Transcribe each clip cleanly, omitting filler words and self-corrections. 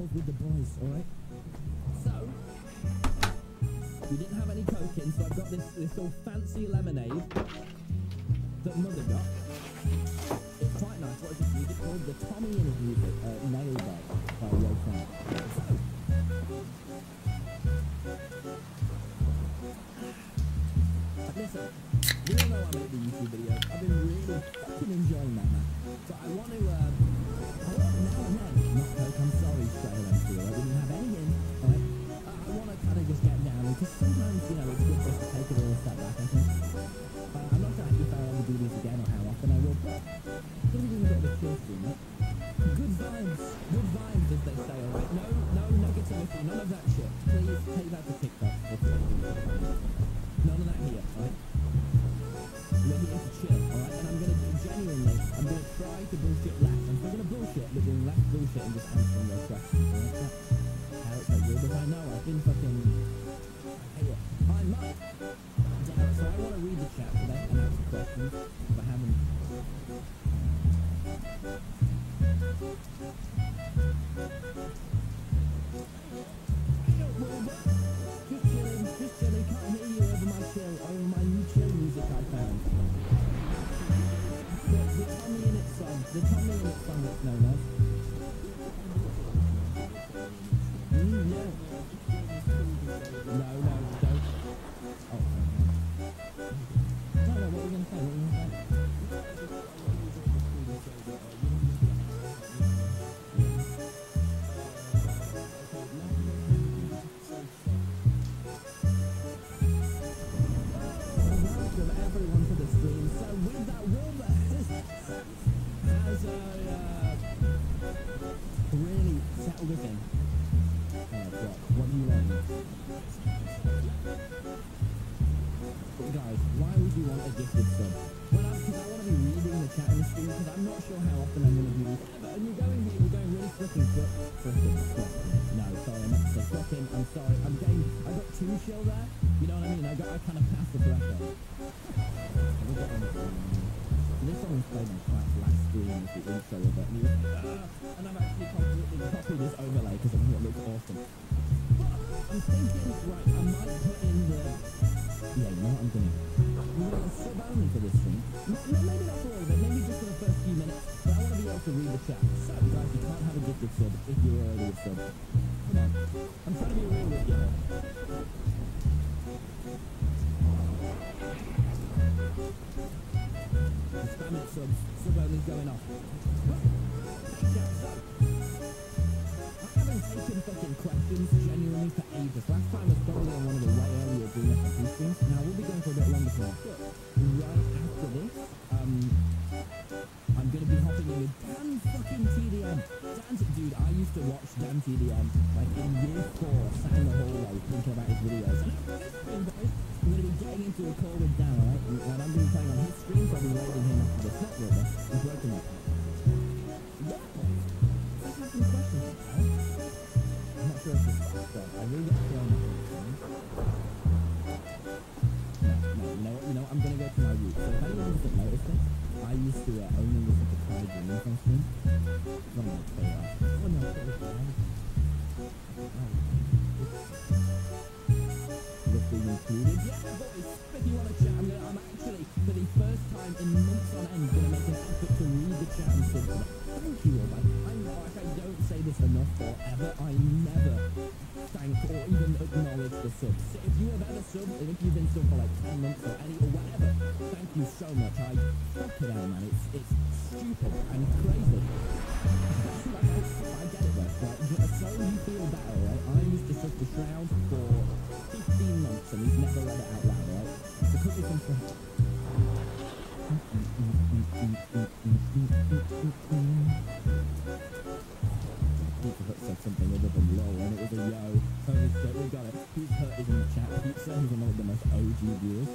myself with the boys, alright? So, we didn't have any Coke in, so I've got this all fancy lemonade that Mother got. It's quite nice. What is this music called? The tommyinnit music, Nailed by Rightful. So, listen, you all know I make the YouTube videos. I've been really fucking enjoying that, man. So I want to now and then, not Coke, I'm sorry, Strail MC, we didn't have any in, right? I want to kind of just get down, because sometimes, you know, it's good just to take it all a step back, I think. I'm not sure if I'll ever do this again or how often I will, but I'm going to be doing a bit of a chill stream, right? Good vibes, as they say, alright? No negativity, none of that shit. Please take that to TikTok. None of that here, alright? We're here to chill, alright? And I'm gonna try to bullshit less. I'm still gonna bullshit, but doing less bullshit and just answering your questions, alright? That's how it's so good, but I know I've been fucking... Hey, I might. So I want to read the chat today and answer questions if I haven't... Just chilling, can't hear you over my new chill music I found. The tommyinnit song that's known as. Yeah. No, don't. Oh, no, what were you going to say? Everyone to the stream. So with that, Wilbur has really settled us in. What do you want? Guys, why would you want a gifted sub? Well, because I want to be reading the chat in the stream, because I'm not sure how often I'm going to do this ever. And you're going really flipping quick. No, sorry, I'm not to say flipping. I'm sorry. I got too chill there. You know what I mean? I kind of passed the threshold. This song was played on Class last stream as the intro of it, and I've actually completely copied this overlay because I think it looks awesome. But I'm thinking, right, I might put in the... Yeah, you know what I'm gonna... I'm gonna sub only for this stream. Maybe not for all of it, maybe just for the first few minutes, but I want to be able to read the chat. So, guys, you can't have a gifted sub if you're already a sub. Come on. I'm trying to be real with you. Spam it, sub only's going off. I haven't taken fucking questions genuinely for ages. Last time was probably on one of the way earlier doing FFP streams. Now we'll be going for a bit longer for that. Right after this, I'm gonna be hopping in with Dan fucking TDM. Dude, I used to watch Dan TDM like in year 4, sat in the hallway thinking about his videos. And after this stream, guys, we're gonna be getting into a call with Dan, alright? And I'm gonna be playing on his stream, so I'll be raiding him after this. Not Wilbur, he's working up. Yeah, let's have some questions, right? I'm not sure if this is done. I really got to throw my No, you know what? I'm gonna go to my roots. So if anyone doesn't notice this, I used to only listen to Kai Dreaming on stream. I'm not say that. Oh no, look being included. Yeah, boys, if you want to chat, I'm actually, for the first time in months on end, gonna make an effort to read the chat and sub. Thank you all, man. I know, like, I don't say this enough or ever. I never thank or even acknowledge the subs. So if you have ever subbed, and if you've been subbed for like 10 months or any or whatever, thank you so much. Fuck it out, man. It's stupid and crazy. I get it though, right? So you feel better, right? I used to sub the Shroud for 15 months and he's never read it out loud, right? So could be some Shroud. Said something other than lol, and it was a yo. Holy shit, we got it. Who's hurt is in the chat. He's saying he's one of the most OG viewers.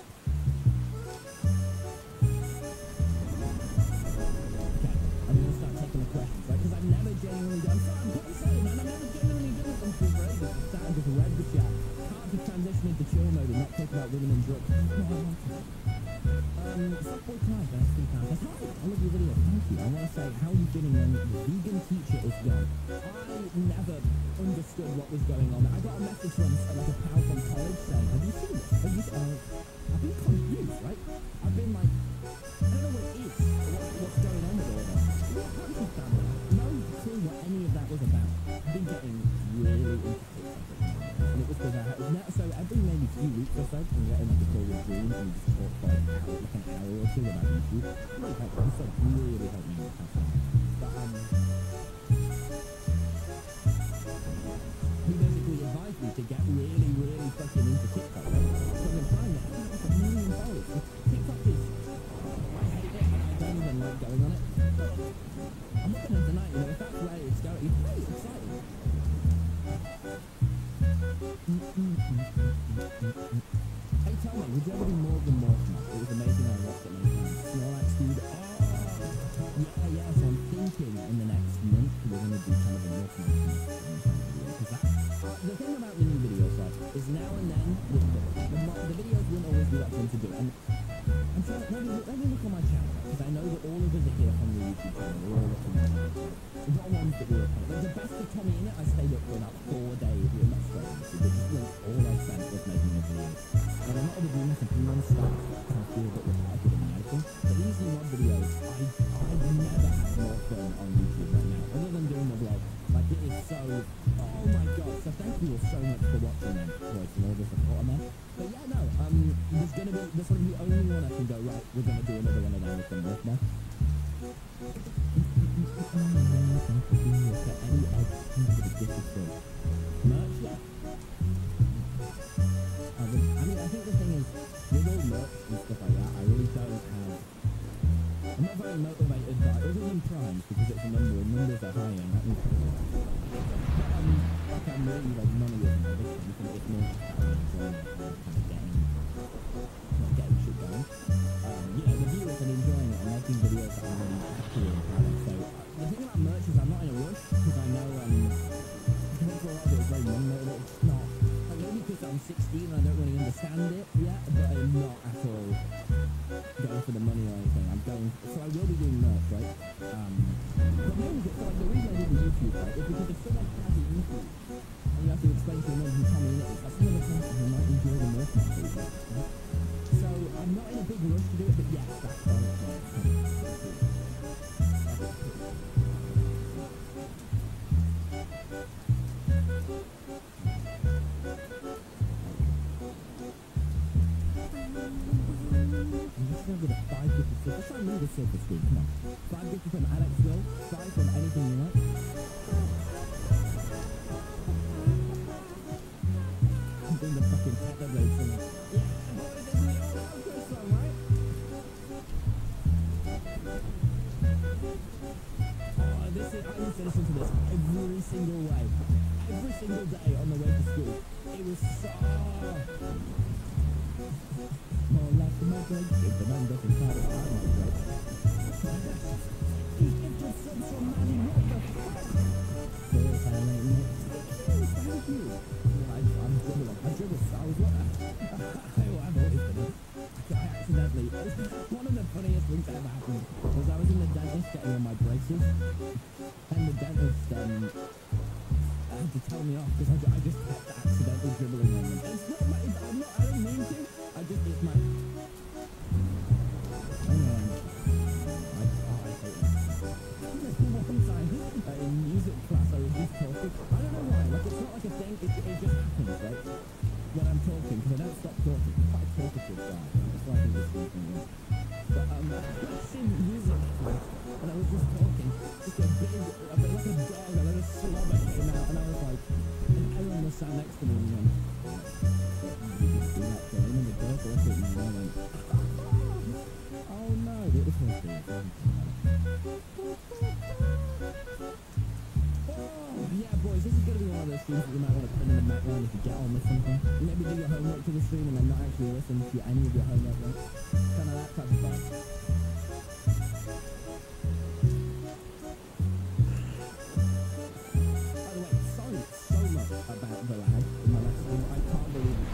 Okay, I'm gonna start taking the questions, right? Because I've never genuinely done. I'm sorry, man. I've never genuinely done something for ages. I sat and just read the chat. about to transition into chill mode and not talk about women and drugs. No, I want to. Softboy Clive, that's £3. That's hi. I love your video. Thank you. I want to say, how are you feeling when the vegan teacher is gone? I never understood what was going on. I got a message from like a pal from college saying, have you seen this? Have you, I've been confused, right? I've been like, I don't know what it is, what's going on with all that. What happened to family? No clue what any of that was about. I've been getting really into TikTok, and it was because I had, so every maybe few weeks or so, I'm getting like a call with Dream, and we just talk for like an hour or two about YouTube. Really helped me, so really helped me with that. But he basically advised me to get really, really fucking into TikTok. So I'm trying it. I have like 1 million followers. TikTok is, I hate it, and I don't even like going on it. But I'm not gonna deny, you know, if that's where it's going, it's really exciting. Hey, tell me, would you ever do more than Mortimer? It was amazing. I watched it many times. Snorlax, dude. Oh, yeah. So I'm thinking in the next month we're gonna do kind of a Mortimer video. Because the thing about the new videos, right, is now and then the videos won't always be that fun to do. And I'm trying to let me look on my channel, because I know that all of us are here from the YouTube channel. We're all looking at it. What ones that we were playing? Like the best of Tommy in it, I stayed up for about 4 days. We're not straight, but just like all I spent was making a video. And I'm not doing this and non-stop, and I feel a bit retarded in my editing. But these mod videos, I've never had more fun on YouTube right now, other than doing the vlog. Like it is so, oh my god. So thank you all so much for watching them, boys, and all the support on them. But yeah, no, there's gonna be the only one I can go, right, we're gonna do another one of them with them both now. Merch, yeah. I think the thing is, with all merch and stuff like that, I really don't have, I'm not very motivated by, other than Prime, because it's a number, and numbers are high, and that means, like I'm really, like, money isn't a big thing, it's more just about enjoying it, and kind of getting shit going. The viewers and enjoying it and making videos that I'm really happy and proud of. So the thing about merch is I'm not in a rush, because I know I think for a lot of it it's very money motivated. It's not, like, maybe because I'm 16 and I don't really understand it yet, but I'm not at all going for the money or anything. I'm going, so I will be doing merch, right? But maybe it's like the reason I did the YouTube, right, is because if someone has a YouTube and you have to explain to them who tommyinnit is, that's another person who might enjoy the merch material, right? So I'm not in a big rush to do it, but yes, that's fun. I'm just going to get a 550. Let's try and move the silver screen. Come on. 550 from Alex Will. 5 from anything you like. I'm doing the fucking tether blade thing. Yeah, boys, this is the old outro song, right? Oh, this is, I used to listen to this every single way. Every single day on the way to school. It was so... More like the migration, but I'm doesn't count it out migration. He's gifted some from Maddie, what the fuck? Serious, I ain't it. Thank you. I'm dribbling. I dribble stars, what? I've always been. I accidentally, one of the funniest things that ever happened was I was in the dentist getting all my braces, and the dentist, had to tell me off because I just kept accidentally dribbling on them. It's not my, I don't mean to. It's my... I hate it. One time, in music class, I was just talking. I don't know why, like, it's not like a thing, it just happens, right? When I'm talking, because I don't stop talking. I'm quite a talkative guy. That's why I think this thing is. But, it's in music class, and I was just talking. Just a bit like a dog, and a slobber came out, and I was like, and everyone was sat next to me, and went, oh no, it was supposed to be. Oh, yeah, boys, this is going to be one of those streams that you might want to put in the background if you get on with something. Maybe do your homework to the stream and then not actually listen to any of your homework, right? Kind of that type of vibe. By the way, sorry so much about the lag in my last stream. I can't believe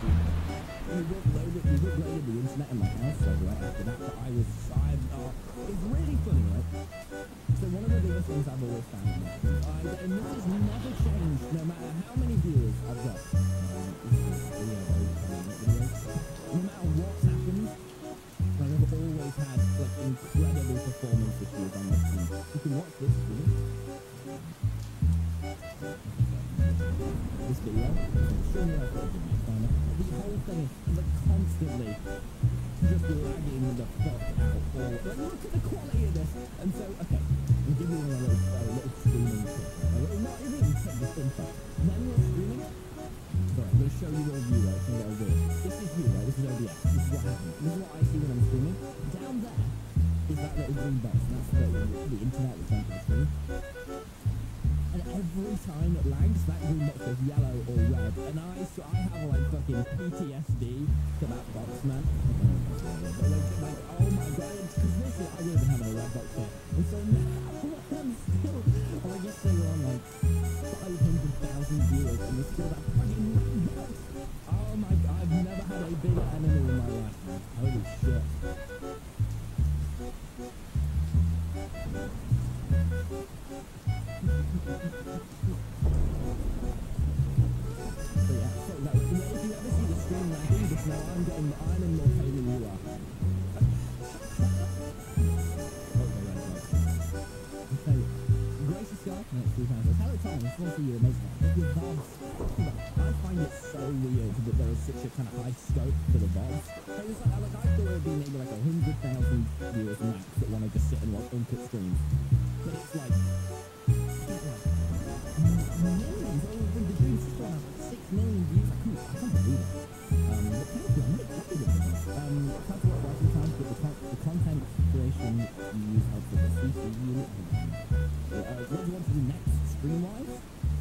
it's really funny, right? So one of the biggest things I've always found, and this has never changed, no matter how many viewers I've got. No matter what's happened, I've always had like incredible performance issues on my stream. You can watch this video. This video is extremely frustrating. The whole thing is like constantly just lagging the fuck out. Or like, look at the quality of this. And so, okay, I'll give you a little streaming tip. Not even tip, just in fact. When you're streaming, sorry, I'm going to show you your view, right? It's going to get weird. This is you, right? This is OBS. This is what happens. This is what I see when I'm streaming. Down there is that little green box, and that's the internet that's on the screen. And every time it lags, that green box goes yellow or red. And I have like fucking PTSD to that box, man. Like, oh my god, because this is, I wouldn't have having a red box here. And so now, I'm still, I guess they were on like 500,000 viewers, and there's still that fucking red box. Oh my god, I've never had a bigger enemy in my life, man. Holy shit. So yeah, so no, if you ever see the stream lagging, just know I'm in more pain than you are. Okay, Gracie Scott, next 3 times. Hello Tom, I just want to see you amazing. Your vibes, I find it so weird that there is such a kind of high scope for the vibes. So it's like, I thought it would be maybe like 100,000 viewers max that want to just sit and watch uncut streams. But it's like, millions. The dream's just gone up 6 million views. I can't believe it. But thank you. I'm really happy with it. Can't work watching times, but the content creation you use helps with the CC unit. What do you want to do next, stream-wise?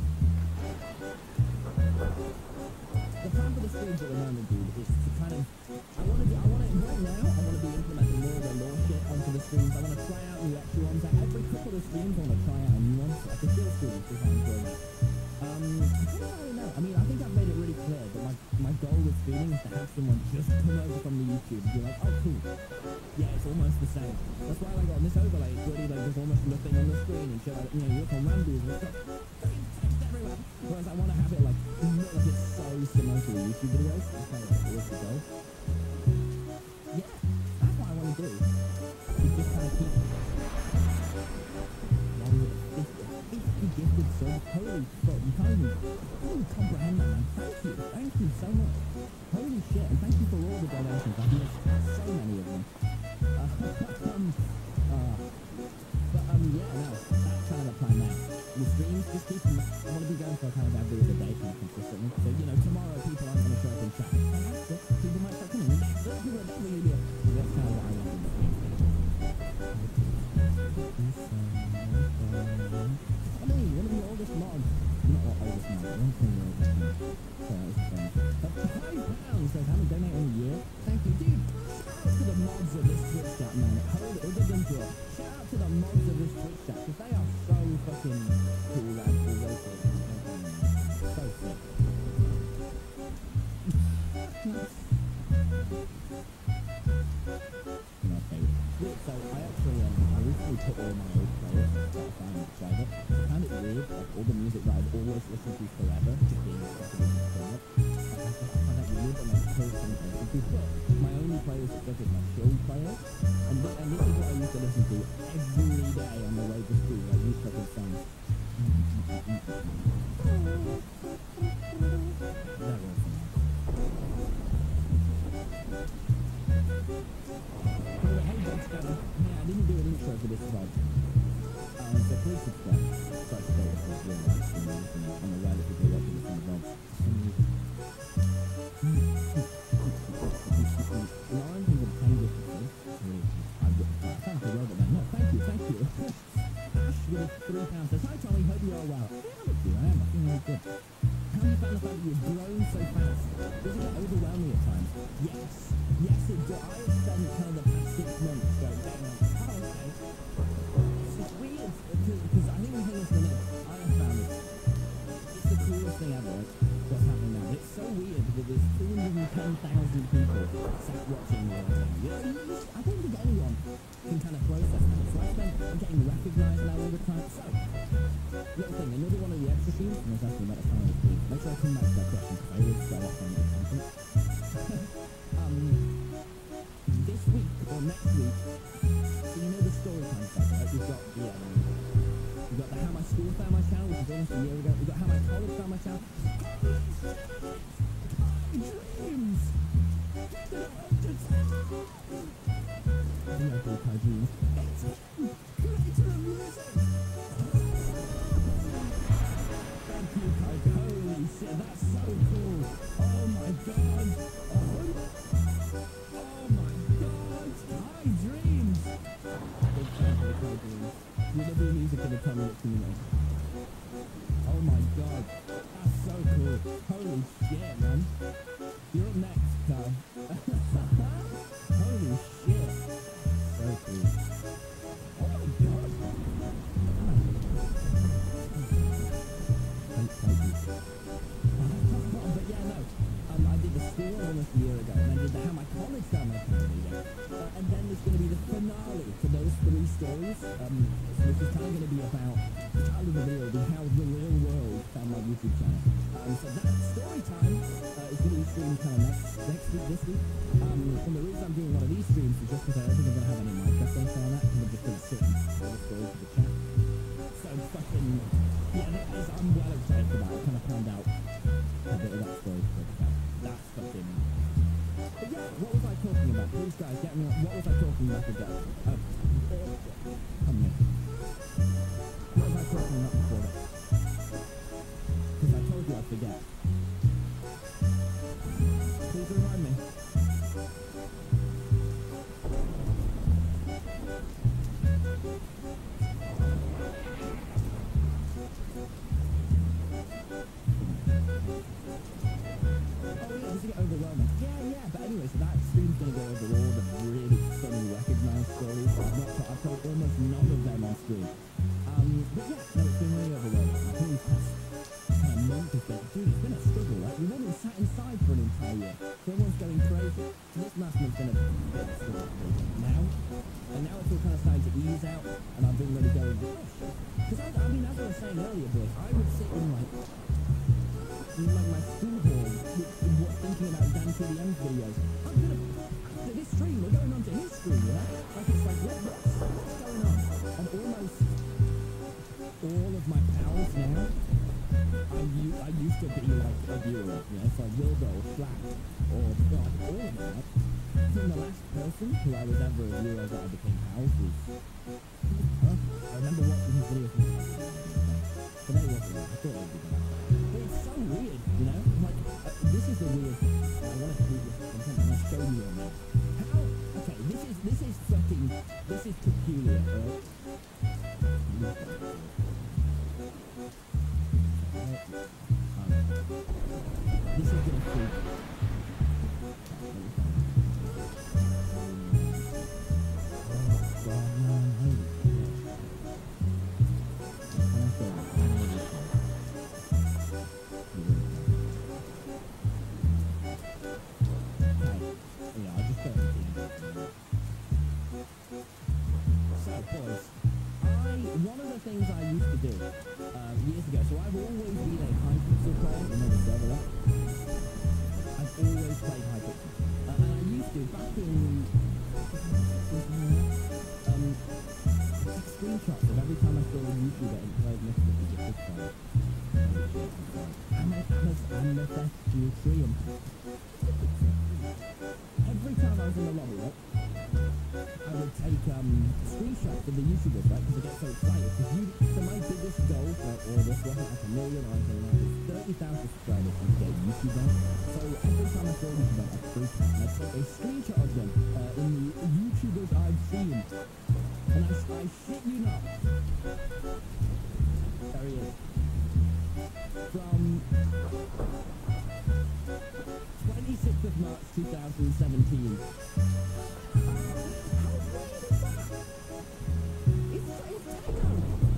The plan for the streams at the moment, dude, is to kind of, right now, I want to be implementing more of the lore shit onto the streams. I want to try out new extra ones. Every couple of streams, I want to try out a new one. So I can still stream if I enjoy that. I don't know. I mean, I think I've made it really clear that my goal with streaming is to have someone just come over from the YouTube and be like, oh, cool. Yeah, it's almost the same. That's why I got on this overlay. It's really like there's almost nothing on the screen and shit like, you know, you look on Rambles and stuff. Text everywhere. Whereas I want to have it like, not like it's so similar to the YouTube videos. That's kind of like the goal. Yeah, that's what I want to do. You just kind of keep 50 gifted subs. Holy fuck, you can't even comprehend that, man. Thank you so much. Holy shit, and thank you for all the donations. I've missed so many of them. Yeah, no, that's kind of the plan now. The streams, just keep them, I want to be going for kind of every other day kind of consistently. So, you know, tomorrow people aren't going to show up in chat. People might start coming. That's kind of what I want to do. I mean, one of the oldest mods, not the oldest mod, one of the oldest mods. £5 says, haven't donated in a year. Thank you, dude. Shout out to the mods of this Twitch chat, man. Other than Joe, shout out to the mods of this Twitch chat, because they are so fucking cool, lads. So sick. So I recently put all my old players that I found private. I found it weird, like all the music that I'd always listened to forever, just being stuck in private. I find that weird, and like so sometimes. But my only players are stuck as my chill players, and this is what I used to listen to every day on the way to school, like these fucking songs. I didn't do an intro for this vlog. So please subscribe. Try to go with this real life stream on the right if you're watching this on the vlogs. Lauren is a 10 gift to me. I sound like a robot man. No, thank you. Ash with £3 says, hi Tommy, hope you are well. I am. I feel really good. How do you find the fact that you've grown so fast? Does it get overwhelming at times? Yes it does. I have spent kind of the past 6 months going down like, oh okay. It's weird, because I think the thing is for me, I have found it's the coolest thing ever, what's happening now. It's so weird that there's 210,000 people sat watching me right now. You know, I don't think anyone can kind of process that. So I'm getting recognised now all the time. So, little thing, another one of the extra streams, and I was asking about the final stream. Make sure I come back to that question, because I always go off on the content. This week, or next week, so you know the story time stuff, right? We've got the How My School Found My Channel, which is almost a year ago. We've got How My College Found My Channel. Dreams! Dreams. It's creator of music! Thank you, Coke. Holy shit, that's so cool! Oh my god! Oh my god! Hi, Dreams! Big fan of the Coke Dreams. You're the new music in the tommyinnit QnA. Oh my god, that's so cool. Holy shit, man. You're up next, Carl. Holy shit. So cool. Oh my god. But yeah, no. I did the school almost a year ago, and I did the How My College Found My Channel video. And then there's going to be the finale to those 3 stories, which is kind of going to be about the child of the video, how the real world found my YouTube channel. So that story time is going to be streamed kind of next week, this week. And the reason I'm doing one of these streams is just because I don't think I'm going to have any microphone sound that, and I'm just going to sit and tell the story to the chat. So fucking, yeah, I'm well excited for that. I kind of found out a bit of that story to the chat. That's fucking... But yeah, what was I talking about? Please guys, get me on. What was I talking about today? Come here. What was I talking about before that? Because I told you I'd forget. Please remind me. Does it get overwhelming? Yeah, but anyway, so that stream's going to go over all the really funny recognised stories. I've told almost none of them on stream. But yeah, no, it's been really overwhelming. I think we've passed a month of it. Dude, it's been a struggle, right? We've all been sat inside for an entire year. So everyone's going crazy. So this last month's been a bit of a struggle now. And now it's all kind of starting to ease out, and I've been really going, oh shit. Because I mean, as I was saying earlier, boys, I would sit in like my school hall thinking about Dan TDM's videos. I'm gonna, after this stream, we're going on to his stream, you know? Like, it's like, what's going on? And almost all of my pals now, I used to be like a viewer, you know? So Wilbur or Slack, or like all of them, right? I think the last person who I was ever a viewer that I became pals was, I remember watching his videos from but they wasn't that. I thought it would be that. But it's so weird, you know? Like, this is the weird... I want to prove this content. I want to show you on that. How... Okay, this is fucking... This is peculiar, right? This is gonna freak. Oh, God, man. Holy one of the things I used to do years ago, so I've always been a Hypixel player, you know the server, right? I've always played Hypixel. And I used to, back in... take screenshots of every time I saw a YouTuber and played Mythic with a fish fire. Every time I was in the lobby, right? I would take screenshots of the YouTubers, right? Because I get so excited. So my biggest goal for all this wasn't like 1 million or anything like that. It's 30,000 subscribers to get a YouTuber. So every time I saw a YouTuber, I'd freak out. And I'd take a screenshot of them in the YouTubers I've seen. And I shit you not. There he is. From 26th of March 2017.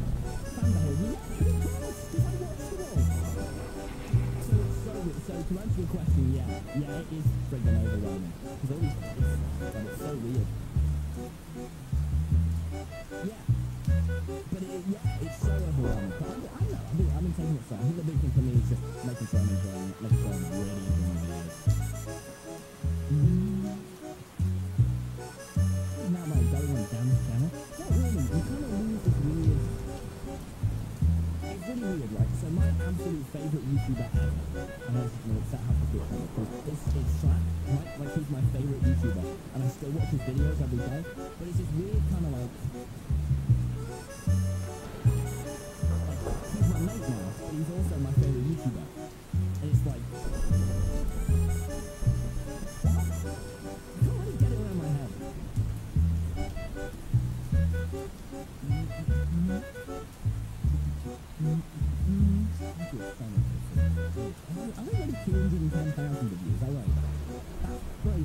So to answer answer your question, yeah, it is friggin' overwhelming. Because all these kids, but it's so weird. Yeah. But it's so overwhelming. But I don't know, I've been taking it slow. I think the big thing for me is just making sure I'm enjoying it, making sure I'm really enjoying the videos. Now my going on Dan's channel. Not really, you kind of lose this weird... It's really weird, right? So my absolute favourite YouTuber ever, and I just know it's that half a bit of it, is Slap, right? Like he's my favourite YouTuber, and I still watch his videos every day, but it's this weird kind of like he's my mate now, but he's also my favourite YouTuber, and it's like, what? I can't really get it around my head. I think only 210,000 of you, is that right? That's crazy.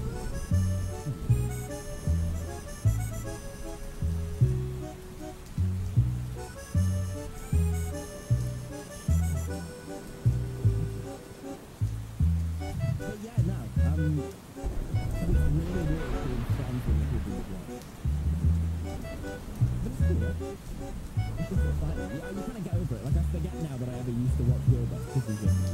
But yeah, no, it's really, really cool friends with the people that watch. But it's cool, right? It's just like, yeah, you kind of get over it. Like, I forget now that I ever used to watch Gilbert, because he's just,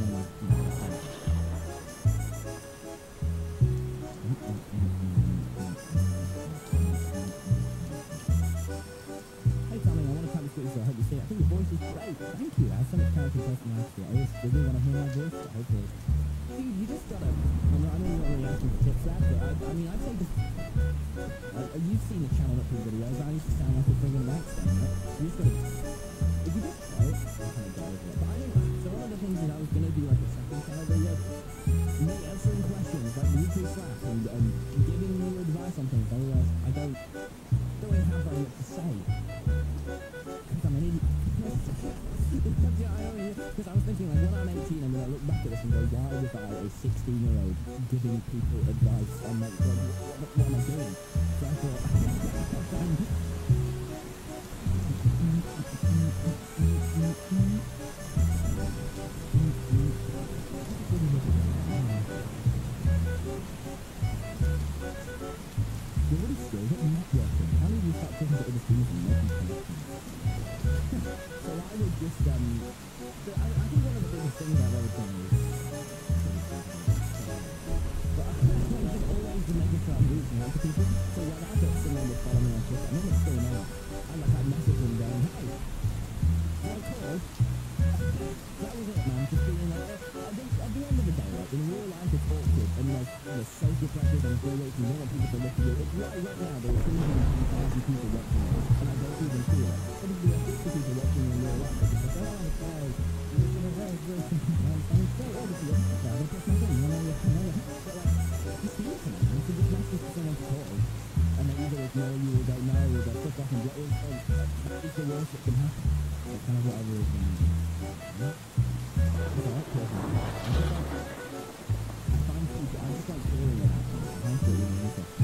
Hey Tommy, I want to come to speak, so I hope you see it. I think your voice is great. Thank you. I have so much character and personality. I always really want to hear my voice, but hopefully... Dude, you just gotta... I know you're not really asking for tips there, but I mean, I'd say just... you've seen the channel up through videos. I used to sound like a friggin' wax thing, right? You just gotta... If you just try it, I'll kind of get over it. But I think that... So one of the things that I was gonna do, like a second channel video, me answering questions, like YouTube Slack, and giving you advice on things. Otherwise, I don't really have very much to say. Because I'm an idiot. Because I was thinking, like, when I'm 18, I'm gonna look back at this and go, why was I a 16-year-old giving people advice on, like, what am I doing? So I thought, you're really skilled at networking. How did you start talking to other students and making connections? So I would just, I think one of the biggest things I've ever done is, but I just always making sure I'm reaching out to people. So when I got someone would follow me on Twitter, I remember still now, I'd message them going, hey, can I call? That was it, man. Just being like, at the end of the day, like, in real life it's awkward, and like, there's social pressures and feel like you don't want people to look at you. It's right now, there are 350,000 people watching this, and I don't even feel it. But if there are 50 people watching me in real life, it's like, oh, guys, you're looking at that, it's very I'm so obviously that's my thing, you know, but like, just listen, man. So just message to someone to call, and they either ignore you or don't know, or they'll click off and block you. That is the worst that can happen. That's kind of what I was doing. Yeah. That's alright, personally. I find people, I just like hearing about them. I find it really interesting.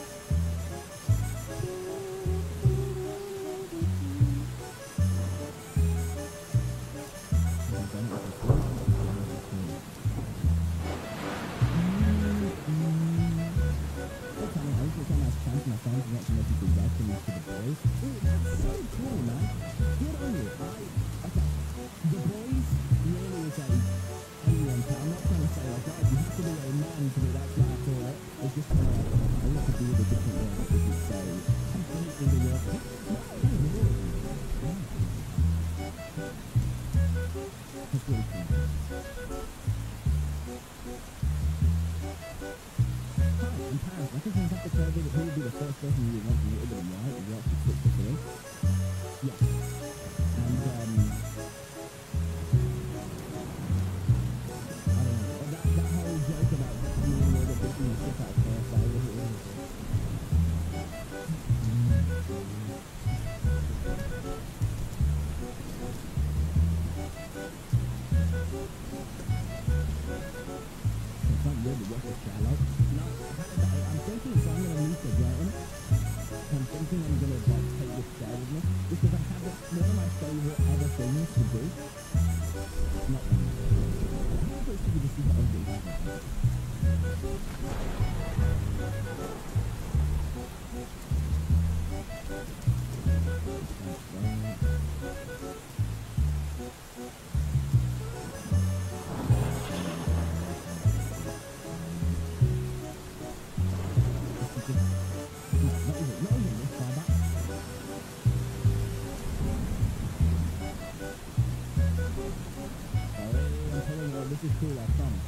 My friends and watching other people welcome me to the boys. Ooh, that's so cool, man. Good on you. Okay. The boys really is a anyone. I'm not trying to say like, guys, you have to be a man to do that class or it. It's just kind of like, I want to do the different words that you say. Completely the word. No, really. That's really cool. In Paris, I think I'd have to try to who would be the first person you would want to meet with them, right? If you actually put this in. Yeah. And, I don't know. That whole joke about me and all the people and shit out there, so I wasn't really sure. It's not really worth it, Sherlock. No, I'm thinking so I'm going to meet the girl. I'm thinking I'm going to like take this chair with me because I have one of my favourite ever things to do. Not one. I think it's supposed to be just super ugly. This is cool, I promise.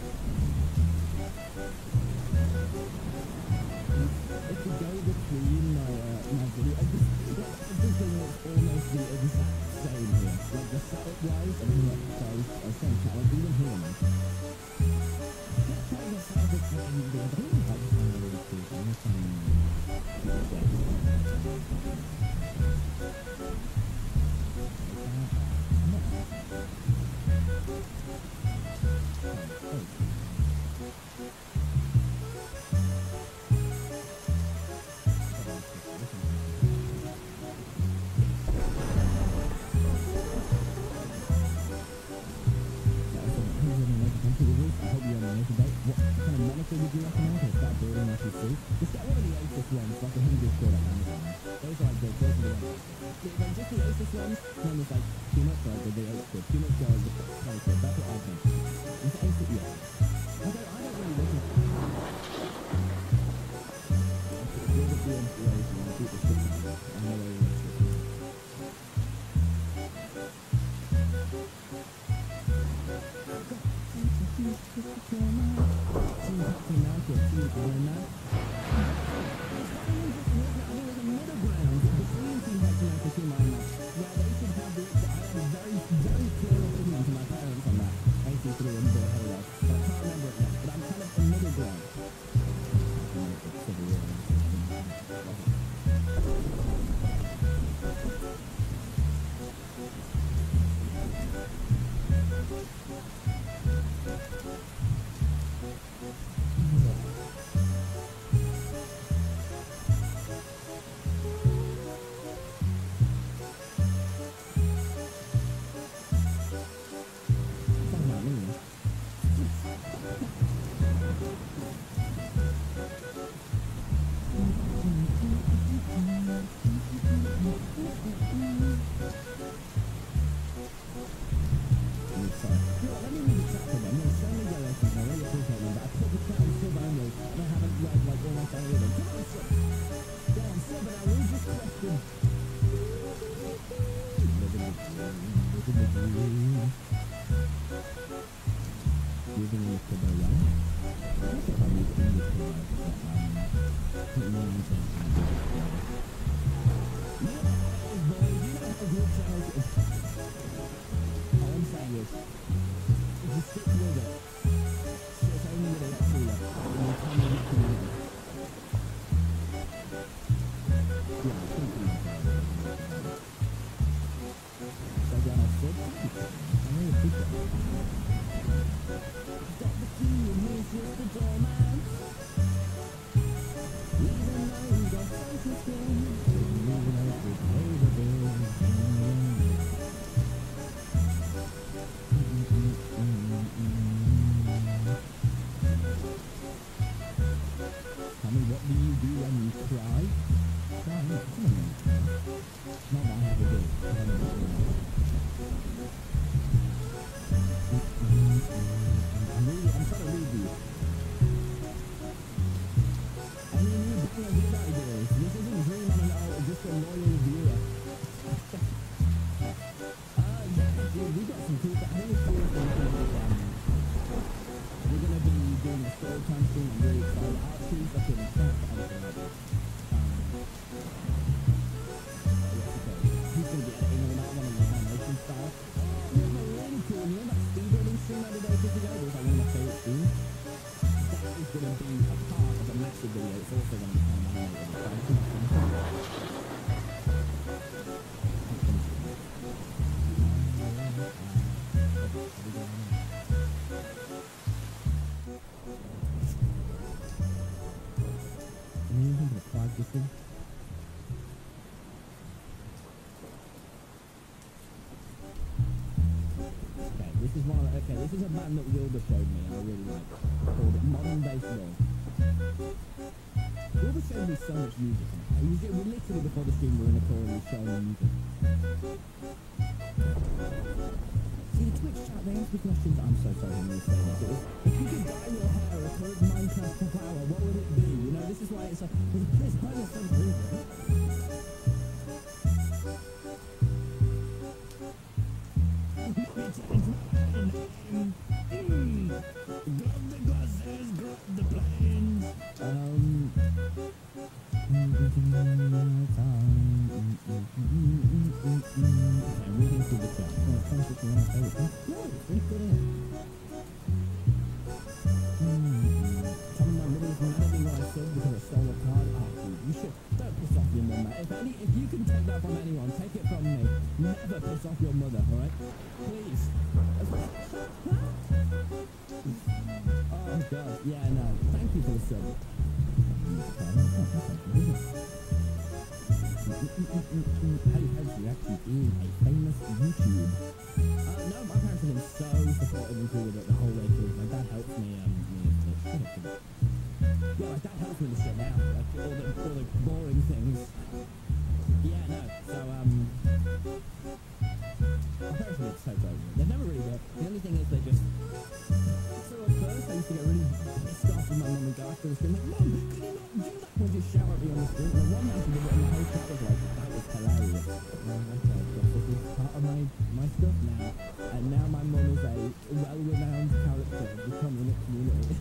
If we go between my video, everything looks almost the exact same here. Like the setup-wise, everything looks so same challenge, even here, man. Just trying to solve this fucking video. I just find it really cool. I'm just trying to would you recommend to start building what you see? Just get one of the Asus ones, like 100 quid on Amazon. Those are like those are the ones. They're just the Asus ones, and then there's like too much like the 8 quid, too much the 20 quid. That's what I think. It's Asus, yeah. I don't really listen. You're the inspiration, and keep the shit down. I know where you're This is a band that Wilbur showed me and I really like, called Modern on baseball. All the shows with so much music on it. We literally before the stream we were in a call and we were showing music. See, the Twitch chat, they asked me questions. I'm so sorry I'm going to say this. It was, if you could dye your hair a current Minecraft flower, what would it be? You know, this is why it's like, this kind of so cool. Grab the glasses, grab the planes. I'm reading through the chat. Oh, thank you for your favorite. No, it's really good, isn't it? Some of my middles mad at me when I said because I stole a card. Oh, dude, you should. Don't piss off your mum, mate. If you can take that from anyone, take it from me. Never piss off your mother, alright? Please. Oh, God. Yeah, no. Thank you for the sub. How do you actually being a famous YouTube? No, my parents have been so supportive and cool with it the whole way through. My dad helps me, yeah, my dad helps me with shit now, like all the boring things. Yeah, no, so, my parents have been so great. They've never really done. The only thing is they just, so at first I used to get really pissed off with my mum and go after the stream, like, Mum, can you not do that? Or just shout at me on the stream. And the one night she did it and the whole chat was like, that was hilarious. Okay, this is part of my stuff now. And now my mum is a well-renowned character of the tommyinnit community.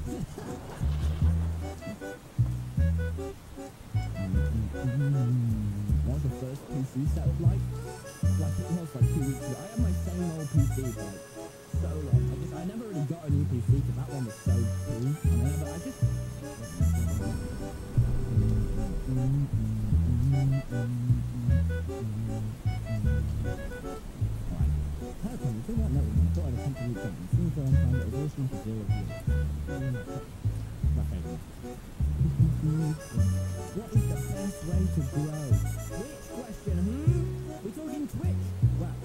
What was the first PC setup like? Like it was like 2 weeks ago. I had my same old PC for like so long. I never really got a new PC because that one was so cool. And I just... Alright. Do what network? I thought I'd attempt to reach out. It seems like I'm trying to avoid stream for 0 views. My favourite. What is the best way to grow? Which question, We're talking Twitch. Well,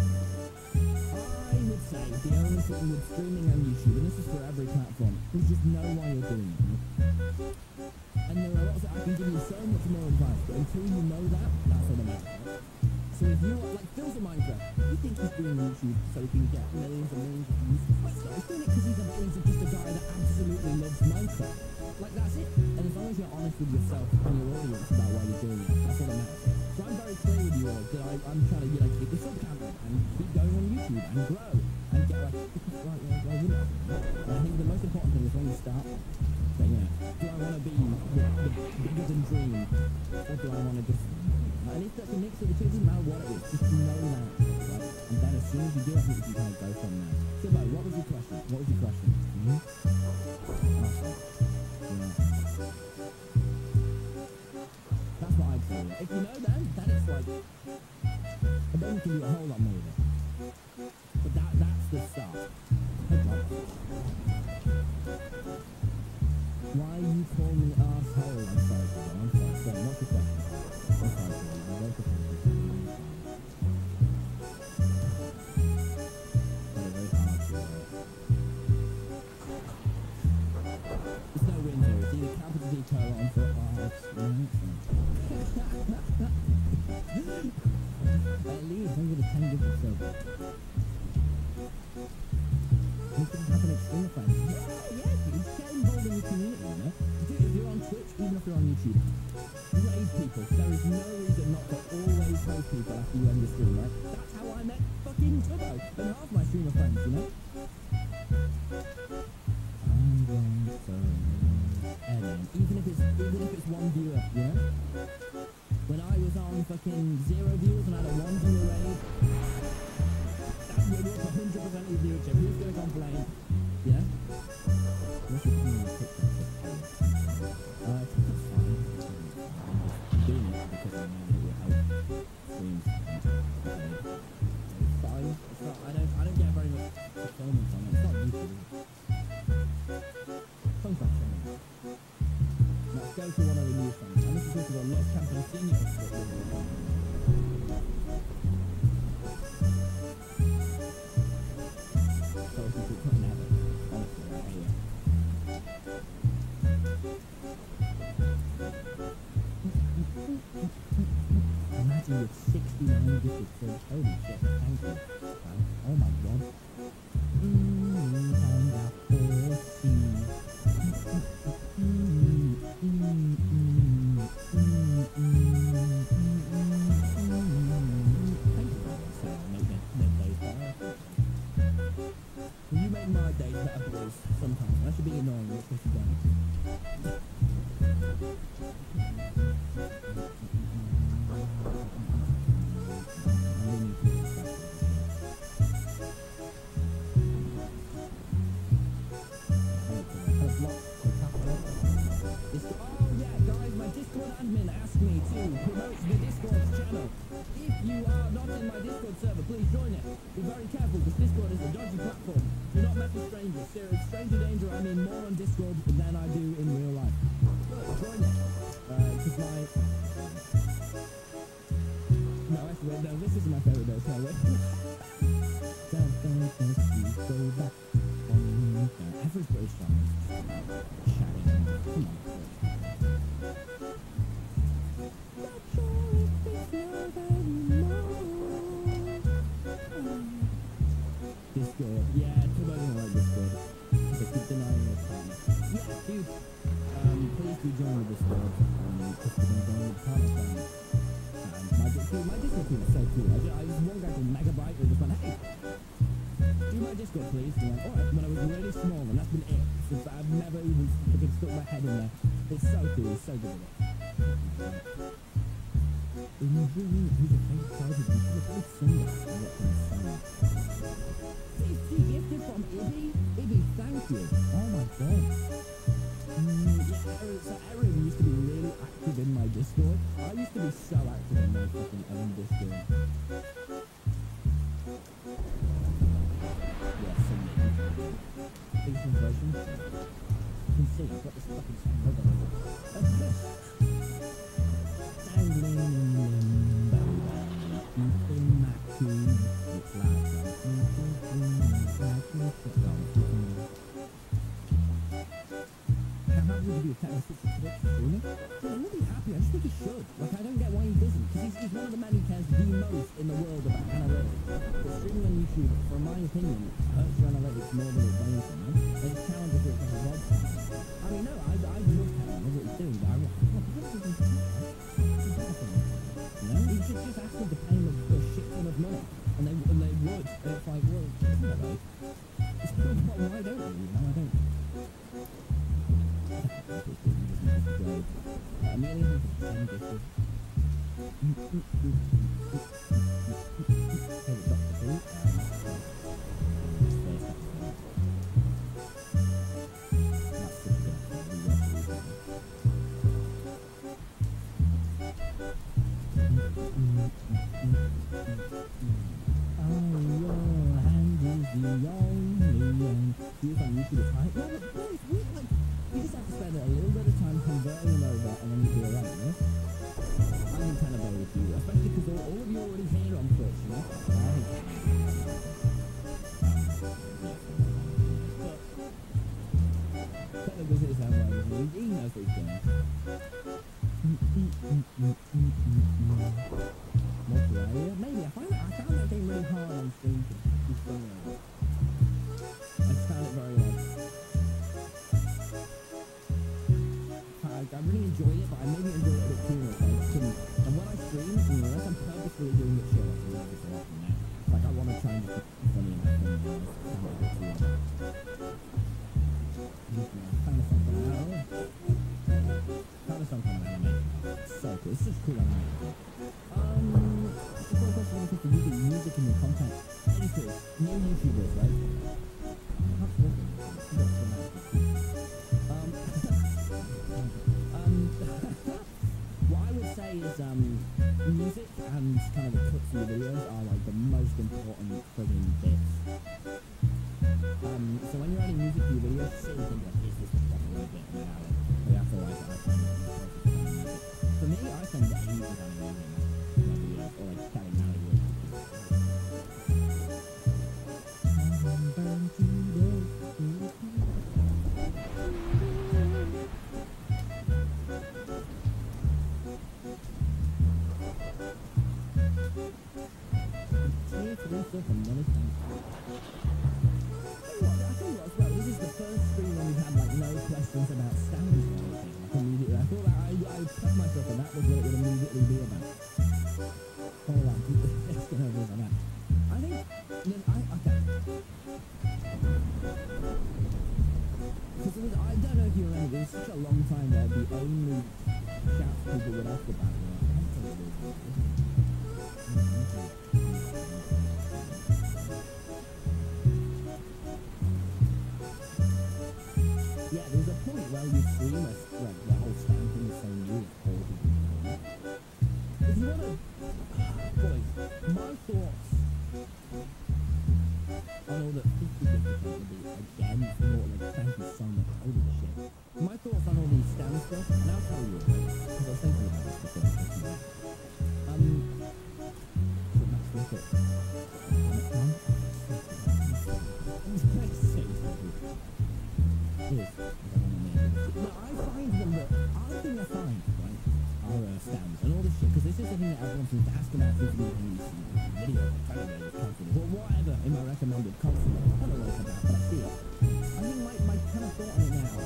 I would say the only thing with streaming on YouTube, and this is for every platform, is just know why you're doing it. And there are lots of, I can give you so much more advice, but until you know that, that's all that matters. So if you're like Phil's a Minecraft, you think he's doing YouTube so he can get millions and millions of views? He's doing it because he's just a guy that absolutely loves Minecraft. Like, that's it. And as long as you're honest with yourself and your audience about why you're doing it, that's all that matters. So I'm very clear with you all that I'm trying to, keep the sub count up and keep going on YouTube and grow and get like, And I think the most important thing is when you start, saying, do I want to be the bigger than dream, or do I want to just, and if that's a mix of the two, it doesn't matter what it is, just know that, right? And then as soon as you do, I think you can kind of go from there. So, what was your question? Awesome. That's what I'd say. If you know then it's like, and then you can do a whole lot more with it. But that's the start. Why you call me arsehole? I'm sorry, I'm sorry. So, what's your question? I'm sorry, what's your question? Very hard to There's no win here. It's either capital D colon for at least I'm going to 10 different servers. You can have an extreme friend. Yeah, dude. Get involved in the community, you know? Dude, if you're on Twitch, even if you're on YouTube, raise people. There is no reason not to always host people after you end the stream, right? That's how I met fucking Tubbo and half my streamer friends, you know? Even if it's one viewer, you know? When I was on fucking 0 viewers and I had a 1 viewer raid, that would up 100% of your viewership. Who's gonna complain? Yeah? What's your opinion on TikTok? TikTok's fine. I'm doing it because I know that it will help streams. It's fine. It's not, I don't get very much fulfillment from it. It's not YouTube. Fun fact, let's go to one of the new songs. And this is also the Lost Champion Senior. So if you keep putting out, honestly, right here. watching with 69 gifted subs. Holy shit, thank you. Oh my god. You make my days better, boys, sometimes. That should be annoying, what if you don't? Oh yeah, guys, my Discord admin asked me to promote the Discord channel. If you are not in my Discord server, please join it. Be very careful because Discord is a dodgy platform. Do not mess with strangers. Serious stranger danger, I mean more on Discord than I do in real life. But join it. Because my... No, actually, no, this isn't my favourite though, so wait. Go back. Average British song is shouting. Come on. Discord. Yeah, too bad I don't like Discord. Because I keep denying it. Yeah, dude. Please do join the Discord. Because we're going to go with the partner thing. My Discord team is so cool. I just one guy called Megabyte who just went, hey, do my Discord please. And I went, alright, when I was really small, and that's been it. Since I've never even fucking stuck my head in there. It's so cool, it's so good at it. Who's a fake childhood? Who's a fake singer? Gifted from Ibby? Ibby, thank you. Oh my god. Yeah, so Aaron used to be really active in my Discord. I used to be so active in my fucking own Discord. Yeah, so maybe. Biggest impression? You can see, I've got this fucking song. Hold on. Dangling in limbo, keeping my key. It's like how happy would you be if Techno switched to Twitch streaming? Yeah, I'm really happy. I just think he should. Like, I don't get why he doesn't. Because he's one of the men who cares the most in the world about analytics. But streaming on YouTube, from my opinion, hurts your analytics more than it benefits them. And it's challenges it as a podcast. I mean, no, I love Karen, I love what he's doing, but I'm like, what is he doing? You know? He should just ask them to pay him a shit ton of money. And they would. And it's like, well, you know, it's cool, but why don't we? You know, I don't. Amelia has 10 dishes. Maybe I found that game really hard on stream to be funny. I found it very I really enjoyed it, but I maybe enjoyed it a bit too much. And when I stream, unless I'm purposefully doing it shit, I feel like it's a lot from that. Like I want to try and just be funny and have fun. Found a song from an animation. So cool. It's just cool animation. Just a question when it comes to using music in your content. Editors, new YouTubers, right? What I would say is music and kind of the clips in the videos are like the most important friggin' bits. So when you're adding music to your videos, sit and think like, is this the proper way bit? You have to like, for me, I spend ages on music my videos, or like telling how it works. reference about standards and everything. Like immediately, I thought that I prepped myself and that was what it would immediately be about. All right, let's get over like that. I think, okay. Because I don't know if you remember, it was such a long time there, the only shouts people would ask about were, yeah, there was a point where you stream the whole stand thing the same year. If you want to, boys, my thoughts on all the 50 different things will be, again, more like, thank you so much, holy shit. My thoughts on all these stand stuff, and I'll tell you, because I was thinking about this before I came back. So let's look at no, I find them that I think they're fine, right? Our stands and all this shit, because this is the thing that everyone seems to ask about since we see videos, I'm trying to make it comfortable, or whatever in my recommended comfortable. I don't know what it's about, but I see it. I think my kind of thought on it now.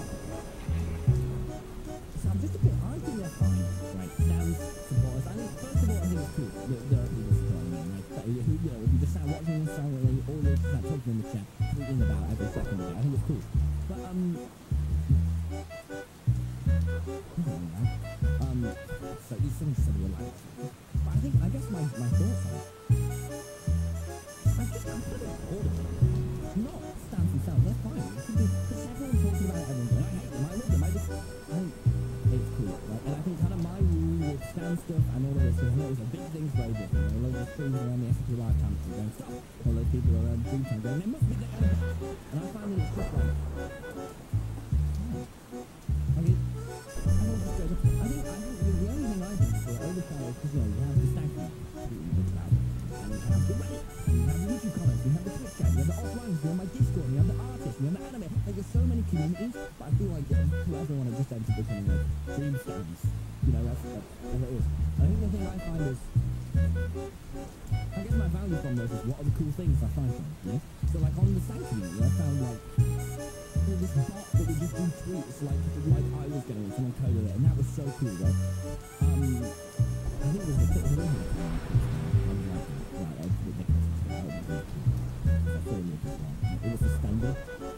So I'm just a bit, I think they're fine, right? Stands, supporters. I think, first of all, I think it's cool that there are people supporting me, right? That, you know, if you just start watching them silently, or you just start talking in the chat, tweeting about it every second of it, I think it's cool. But, so you sort of said relax. But I guess my thoughts on it. I'm pretty bored of it. Not stands themselves, they're fine. It could be, because everyone's talking about it, everyone's going, I hate them, I love them, I think it's cool, right? And I think kind of my rule with stand stuff and all of this, I know it's a big thing's very different. You know, loads of streams around the SFP live camp going, stop! All those people around the dream time going, they must be there! And I find that it's just like, I think the only thing I think is that overshare is because, you know, you have the stag feed, and you have the Reddit, and you have the YouTube comments, you have the Twitch chat, you have the offlines, you have my Discord, you have the artists, you have the anime, like there's so many communities, but I feel like whoever want to just enter becoming like dream stands, you know, that's what it is. I think the thing I find is, I guess my value from this is what are the cool things I find from it, you know? So like on the stag community, I found like, this bot that would just do tweets like I was getting, someone coded it, and that was so cool, right? I think it was a bit of an it was suspended.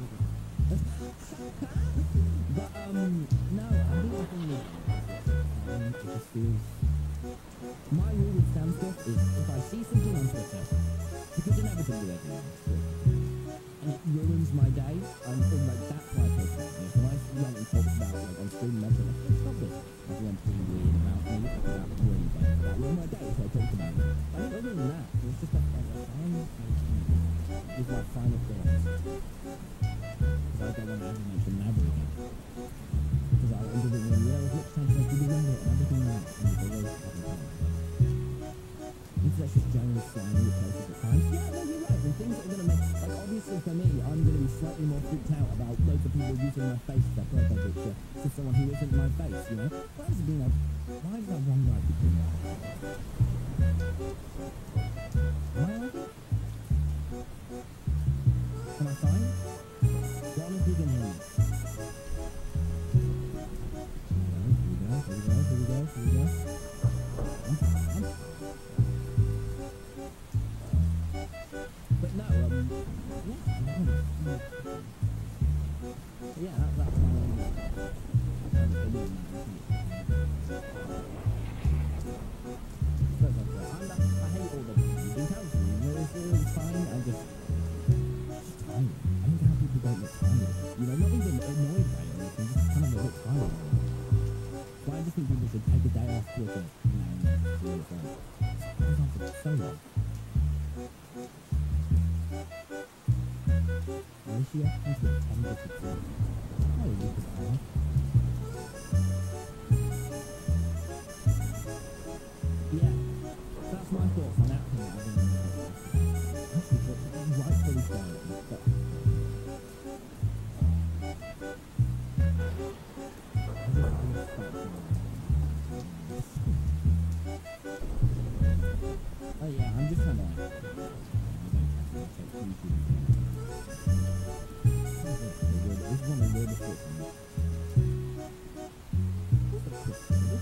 But no, I think the thing is, it just feels, my rule with stand stuff is if I see something on Twitter, because inevitably they're doing and it ruins my day, and like that's why I talk about it. So I went and talked about like on stream and everything, like, stop this. Everyone's being weird about me, about ruining things, about ruining my day, so I talked about it. I think other than that, it's just like is my final thoughts. Because I don't want to ever mention never again. Because I ended it when there was much tension as to the Reddit and everything else, and it's always fucking time. That's just generally slimy at places at times. Yeah, no, you're right. And things that are going to make, like, obviously for me, I'm going to be slightly more freaked out about loads of people using my face as their profile picture to someone who isn't my face, you know? But I was being like, why does that one guy keep doing that? Am I like it? Am I fine? What if you can hear me? Here we go. But no, yeah, that's my opinion. I hate all the details. It's fine. It's fine. I don't get how people don't look tired. You know, not even annoyed by it. They just kind of look tired. So I just think people should take a day off Twitter now and then. It's so long. Alicia, thanks for 10 visits. Oh, you just are. Yeah, that's my thoughts on that thing. Actually, rightfully so. But oh yeah, I'm just trying to like this is one of the weirdest bits.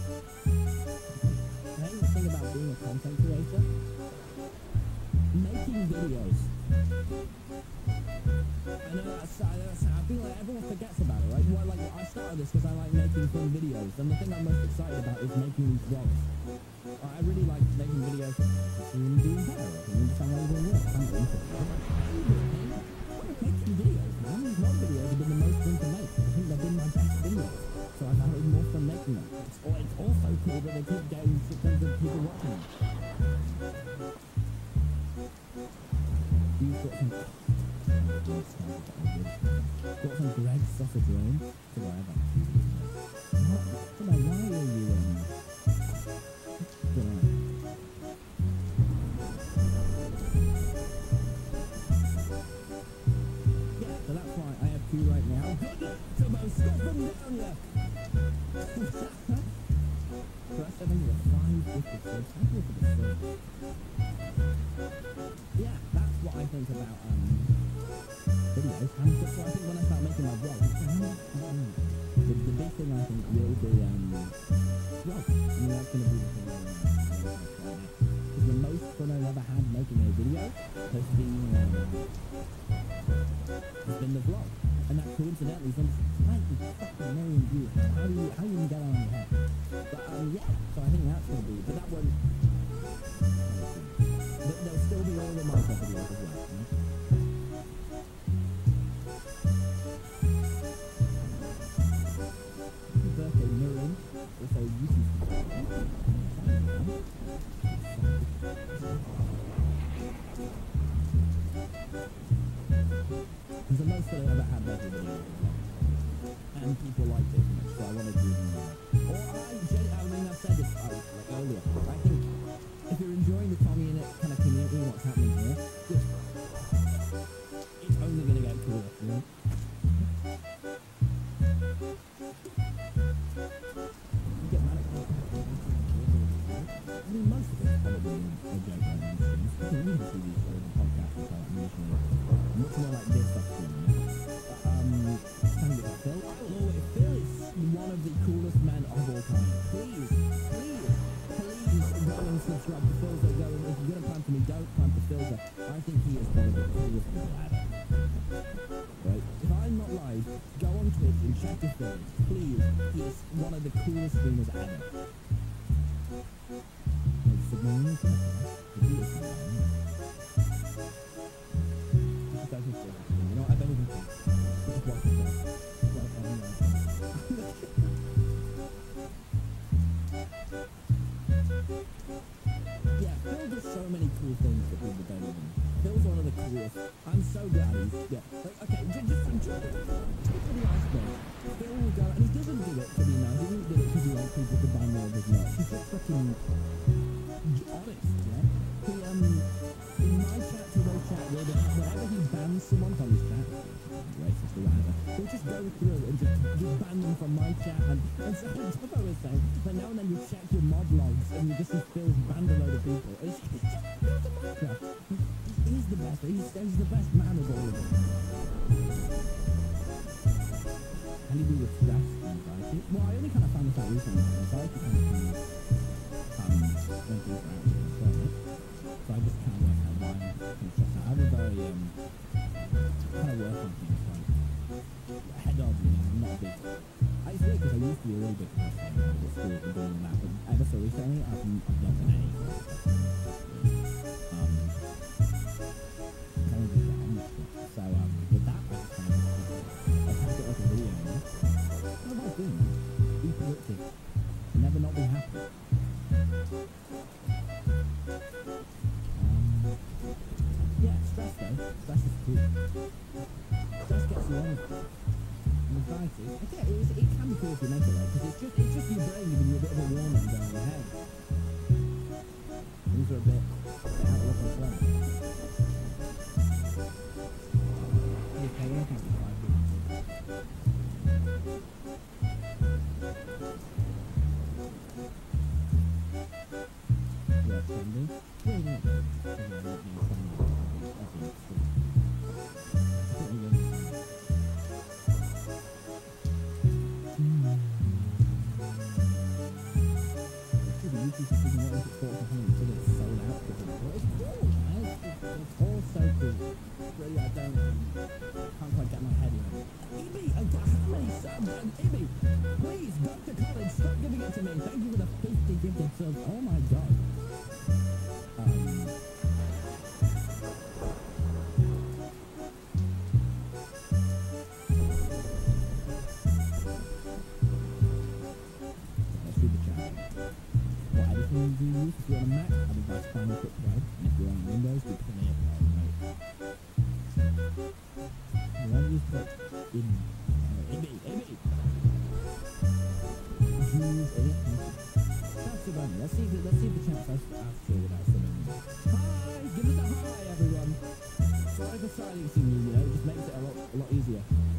I think the thing about being a content creator, making videos. I know that's I feel like everyone forgets about it, right? Well, like, I started this because I like making fun videos, and the thing I'm most excited about is making these vlogs. I really like making videos and doing better. You understand why you're doing work? I'm making videos, man. These vlog videos have been the most fun to make. I think they've been my best videos. So I've had more fun making them. It's also cool that they keep getting tons of people watching them. You've got some Greg sausage roll to whatever. Why are you yeah, so that's why I have two right now. Good luck to both. Stop them down, yeah. First, I think it was 556. Thank you for the search. Yeah, that's what I think about videos. And so I think when I start making my vlogs, the big thing I think will be vlogs. I mean, that's going to be the thing because the most fun I've ever had making a video has been the vlog. And that coincidentally is 90 fucking million views. How do you even get on your head? But yeah, so I think that's gonna be, but that one, but there'll still be all the Minecraft videos as well. Happy birthday, Miriam. Also, YouTube. It's the most that I've ever had making videos. And people liked it, so I wanted to do more. Or I mean, I've said this like earlier. I think if you're enjoying the tommyinnit kind of community, what's happening here, just it's only going to get cooler, you know? You get mad at me. I mean, most of it's probably a joke on these things. I think you can see these shows and podcasts and stuff, usually much more like this stuff, you know? Phil. I don't know if Phil is one of the coolest men of all time. Please go and subscribe to Philza. If you're going to plan for me, don't plan for Philza. I think he is one of the coolest people ever. Right? If I'm not live, go on Twitch and check his videos. Please, he is one of the coolest streamers ever. Submarine? You know, I don't even think. Just watch it. Yeah, Phil does so many cool things that people don't even. Phil's one of the coolest. I'm so glad he's like, okay, just for the iceberg. Phil will go, and he doesn't do it to be nice. He doesn't do it because he wants people to buy more of his merch. He's just fucking honest, you know. He in my chat to those chat whenever he bans someone from his chat, racist or whatever, he'll just go through and just ban them from my chat and so that's what I was saying. But now and then you check your mod logs and you just see Phil's banned a load of people. It's just Phil's a Minecraft. He's the best. He's the best man of all of them. And he was stressed and anxiety. Well, I only kind of found this out recently. Anxiety kind of when things are out of so I just can't work out why I'm stressed out. I have a very kind of work on things like head of, you know, I'm not a big. It's weird because I used to be a really big person when I was at school and doing that, but ever so recently I've not been any. Kind of just get on with stuff. So with that, I just kind of attack it like a video. You know? What am I doing? Be productive. Never not be happy. Yeah, stress though. Stress is cool. Stress gets you on. Anxiety. It can be cool if you make it right, because it's just your brain giving you a bit of a warning going, hey, things are a bit out of looking slow. Okay, we're looking at 5 minutes. Yeah, trending. Yeah, you know. Please, Dr. College, stop giving it to me. Thank you for the 50 gifted subs. Oh my god. Let's read the chat. What editing do you use if you're on a Mac? I would buy Final Cut Pro. And if you're on Windows, do Premiere Pro, right? Why do you put in? Ibby! Jews, idiot. That's about me. Let's see if the champs have to without something. Hi! Give us a hi, everyone! Sorry for silencing you, it just makes it a lot easier.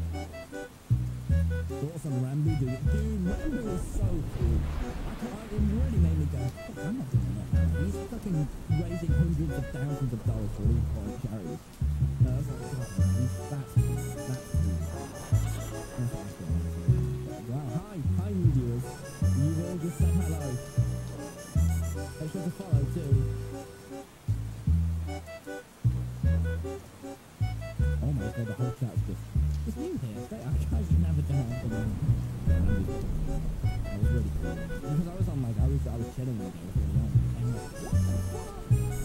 Thoughts on Rambo? Dude, Rambo is so cool. It really made me go, fuck, I'm not doing that. He's fucking raising hundreds of thousands of dollars for all foreign charities. No, that's not cool. That's cool. That's cool. Wow, hi new viewers. You've all just said hello. Make sure to follow too. Oh my god, the whole chat's just new here. I should never done that for them. I was really cool. Because I was on like, I was chilling with it. I was really on.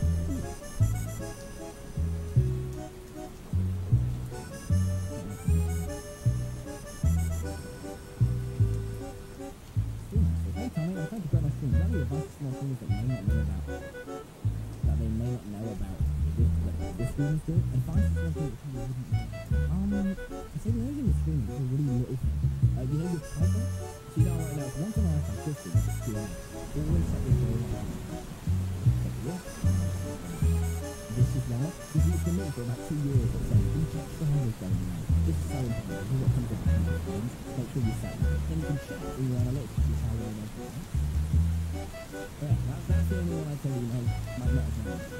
I'm trying to grab my screen. What are the advice to small things that they may not know about this streamers do? Advice to small things that you wouldn't know. I say the only thing with streaming is a really little thing. You know your title? So you know right now, if once in a life I'm 50, it's just QnA. Always set this going on. Yeah. This is now. This is for me for about 2 years. It's like, each extra hundred going on. This is so important. This is what comes with the things. Make sure you set that. Then you can check in your analytics to see how well you know. Yeah, that's the only one I tell you might not have known.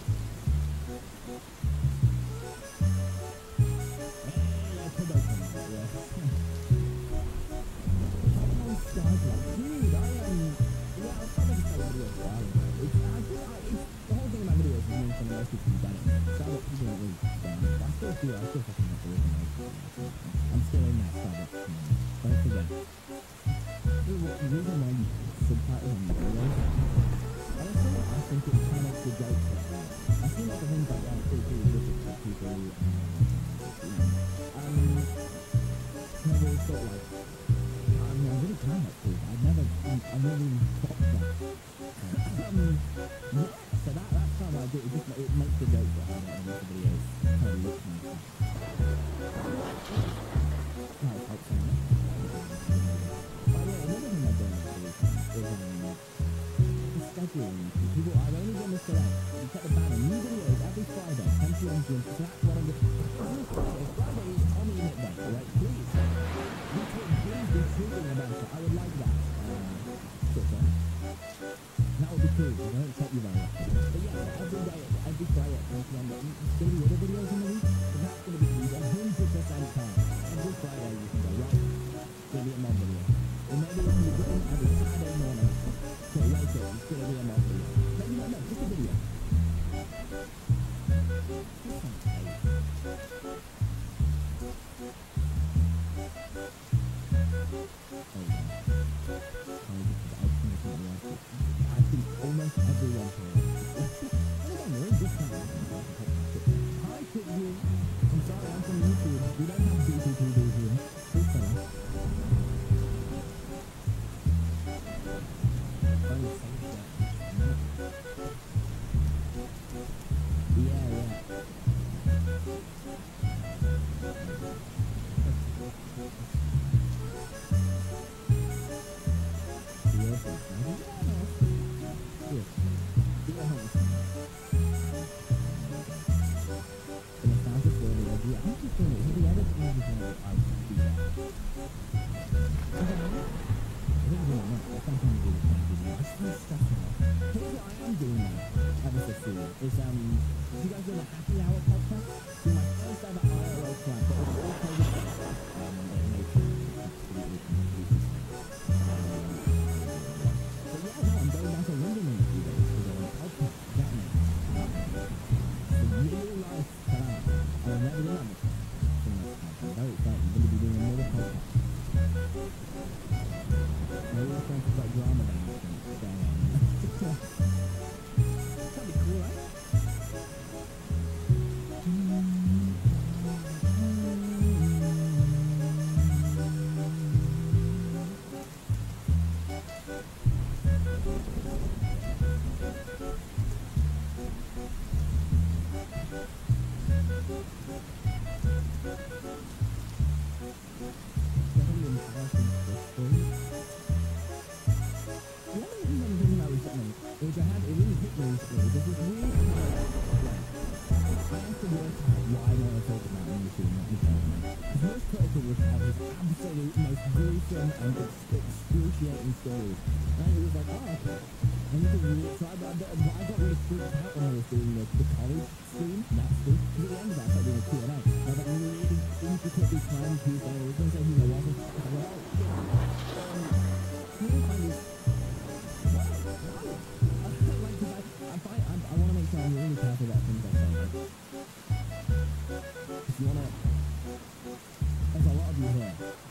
Hey, I could open it, yeah. How on Skype? Dude, I am... Yeah, I'll probably just take videos for a while ago. The whole thing about videos is mean some of most people have done it. Starbucks people don't really done it. But I still do it. I still fucking have to look at it. I'm still in that Starbucks community. Don't forget. The reason why you subtitle on videos, honestly, I think it kind of the joke. I see lots of things like that too, with people, never thought like, I mean, I really can that too. I really thought that. Yeah, so that's kind of what I do. It makes the joke behind it and everybody else kind of looks like that. That helps me. But yeah, another thing I've done actually is scheduling. People, I've only done this today. You set the banner, new videos every Friday, 10 p.m. June. So that's what I'm doing. Friday is tommyinnit day, right? Please. Please be tweeting about it. I would like that. That would be cool, because I don't check you very often. But yeah, every Friday at 10 p.m. There's going to be other videos in the week, but that's going to be 100% time. Every Friday you can go, right, it's going to be a mom video. Or maybe if you're doing every Saturday morning, so wake up, it's going to be a mom video. Maybe not, no, just a video. I think almost everyone here. I don't know, this kind of hi, Kit you. I'm sorry, I'm from YouTube. We don't have v.2 here. Please tell us. Maybe we're trying to like drama now. That'd be cool, right? Excruciating stories. And it was like, oh, okay. And you can really, so I got really freaked out when I was doing the college stream, that stream, because at the end of that I started doing a Q&A. And I was like, really intricately planned Tuesday, I was going to say who I wasn't. I was like, well, can you find this? Wow. Like, because I want to make sure I'm really careful about things I say. Like, if you want to, there's a lot of you here.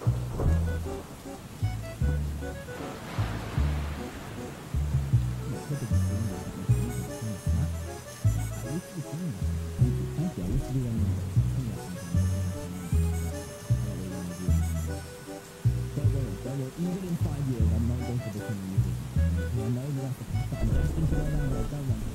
Even in 5 years, I'm not going to become a musician. I know you have to pass that. I'm destined to go down, but I don't want to.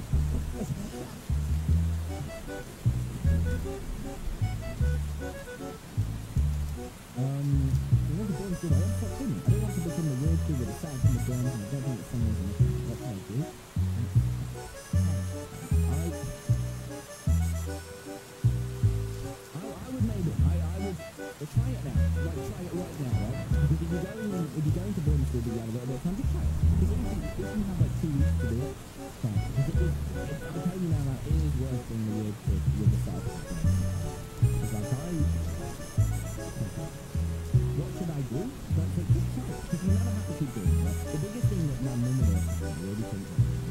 You know the boring thing, I don't want to become the weird kid with a sad from the burns, and I don't think it's someone's going to what I do. I would maybe, try it now, like try it right now, right? Because if you're going to boarding school, you have a little bit of time to try it. Because if you have like 2 weeks to do it, try it. Because I'm telling you now, that it is worse than the weird kid with the side of the thing. It's like, what should I do? Don't think, just try it. Because you never have to keep doing it. Right? The biggest thing that my mum and I really think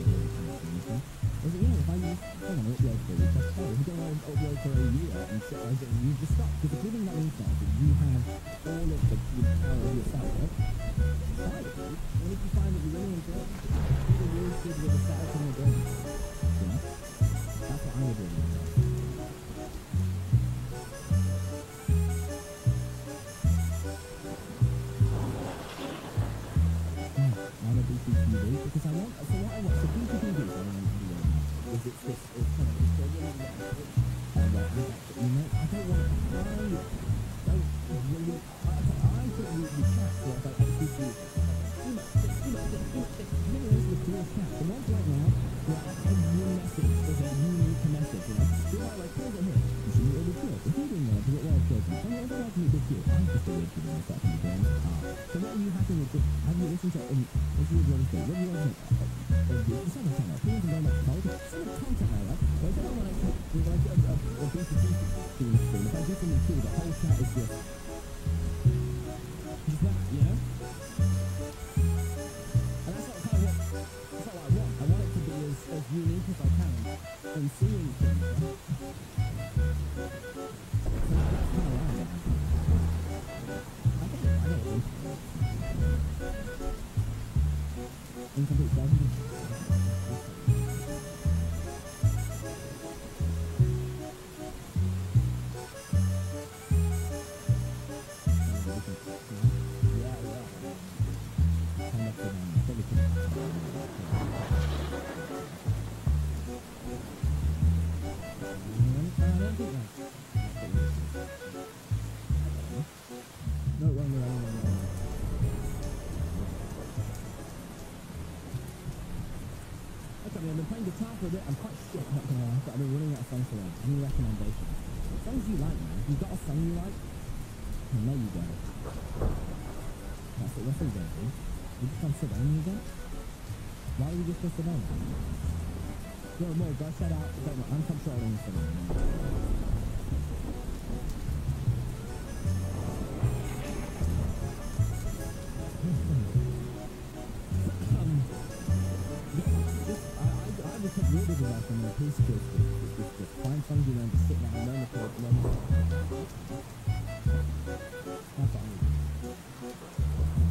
is that, if I use, hang on, upload for a week, that's fair. If you don't want to upload for a year and shit like that, you just stop. Because the good thing that means now is that you have all of the power of yourself, right? Try it, dude. And if you find that you really enjoy it, be the weird kid with the sour from the brain. You know? That's what I would do. I'm a BCTV because I want, so what I watch, the BCTV is I want to do is it's this, it's kind of, it's so really I don't want, I put the chat so it's like HTTP, here's the cool chat, the ones right now, where every message is a unique message, you know, you're like, here's it here, you should be really cool, if you're doing that, because it was good, and you're like to be big deal, I'm just a weird kid in myself in the brain, so what are you happy with, have you listened to, if you would want to say, what do you want to say, it's not a channel, people can go back to college, it's not a content now, right, but if I don't want to, a BCT stream, if I do something cool, the whole chat is just that, you know? And that's not kind of that's not what I want. I want it to be as unique as I can in seeing things, right? So that's kind of what I want. I get it. Incomplete statement. I've been playing guitar for a bit. I'm quite shit, not gonna lie, but I've been running out of songs for them. Any recommendations? What songs do you like, man? If you've got a song you like, I know you go. That's what we're doing, dude. We just can't sit down again? Why would we just sit down? Yo, no, go shut out. I'm controlling this one. I would take real big advice from the piece skills. Just find songs you learn to sit down and learn the chord, learn the song. That's what I would do.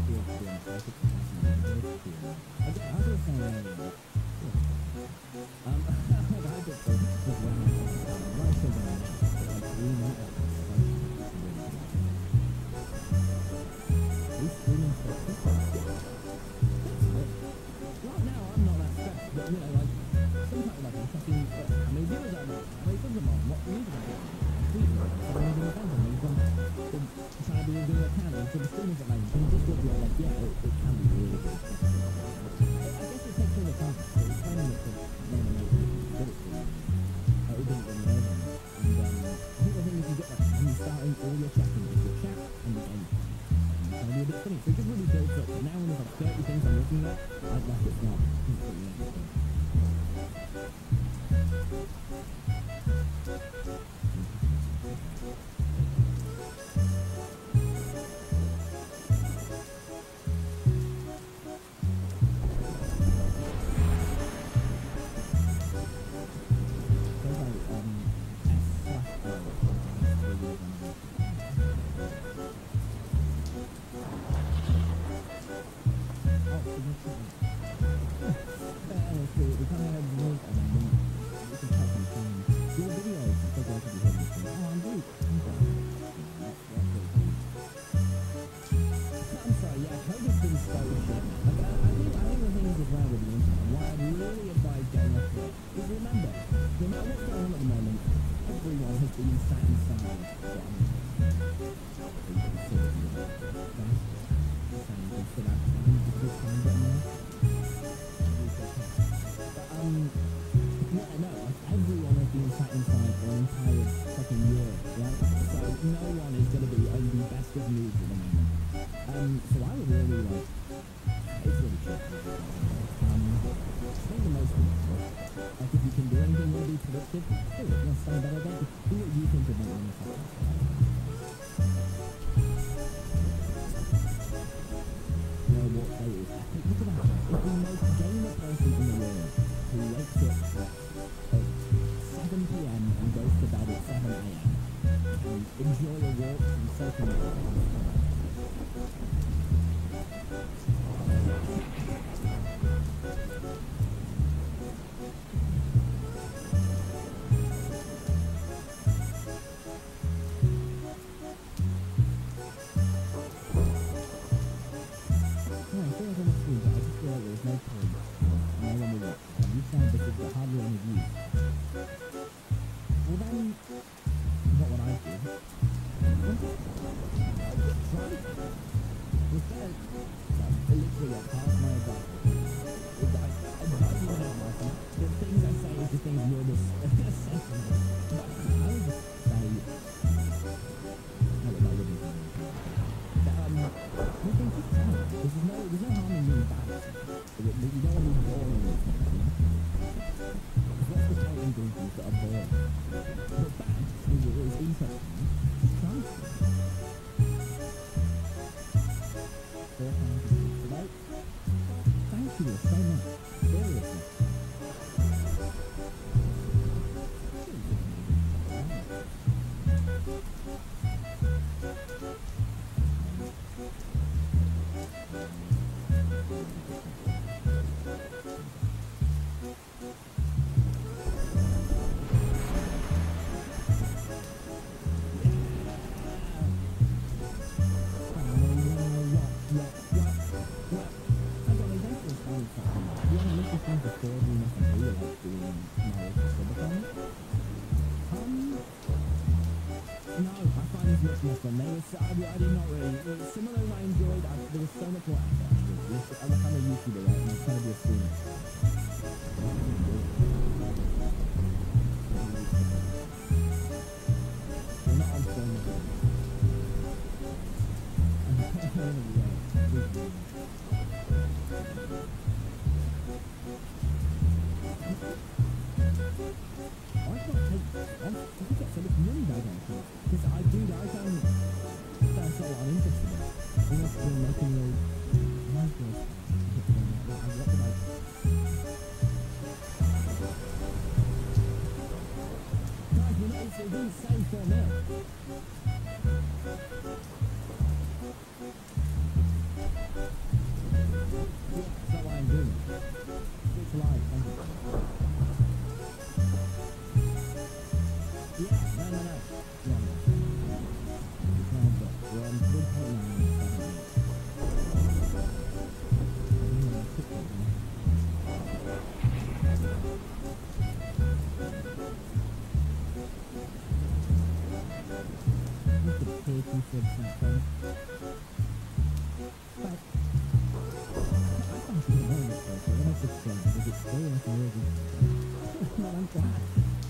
But I find it annoying at first, but then I just because it's very encouraging. But I'm glad.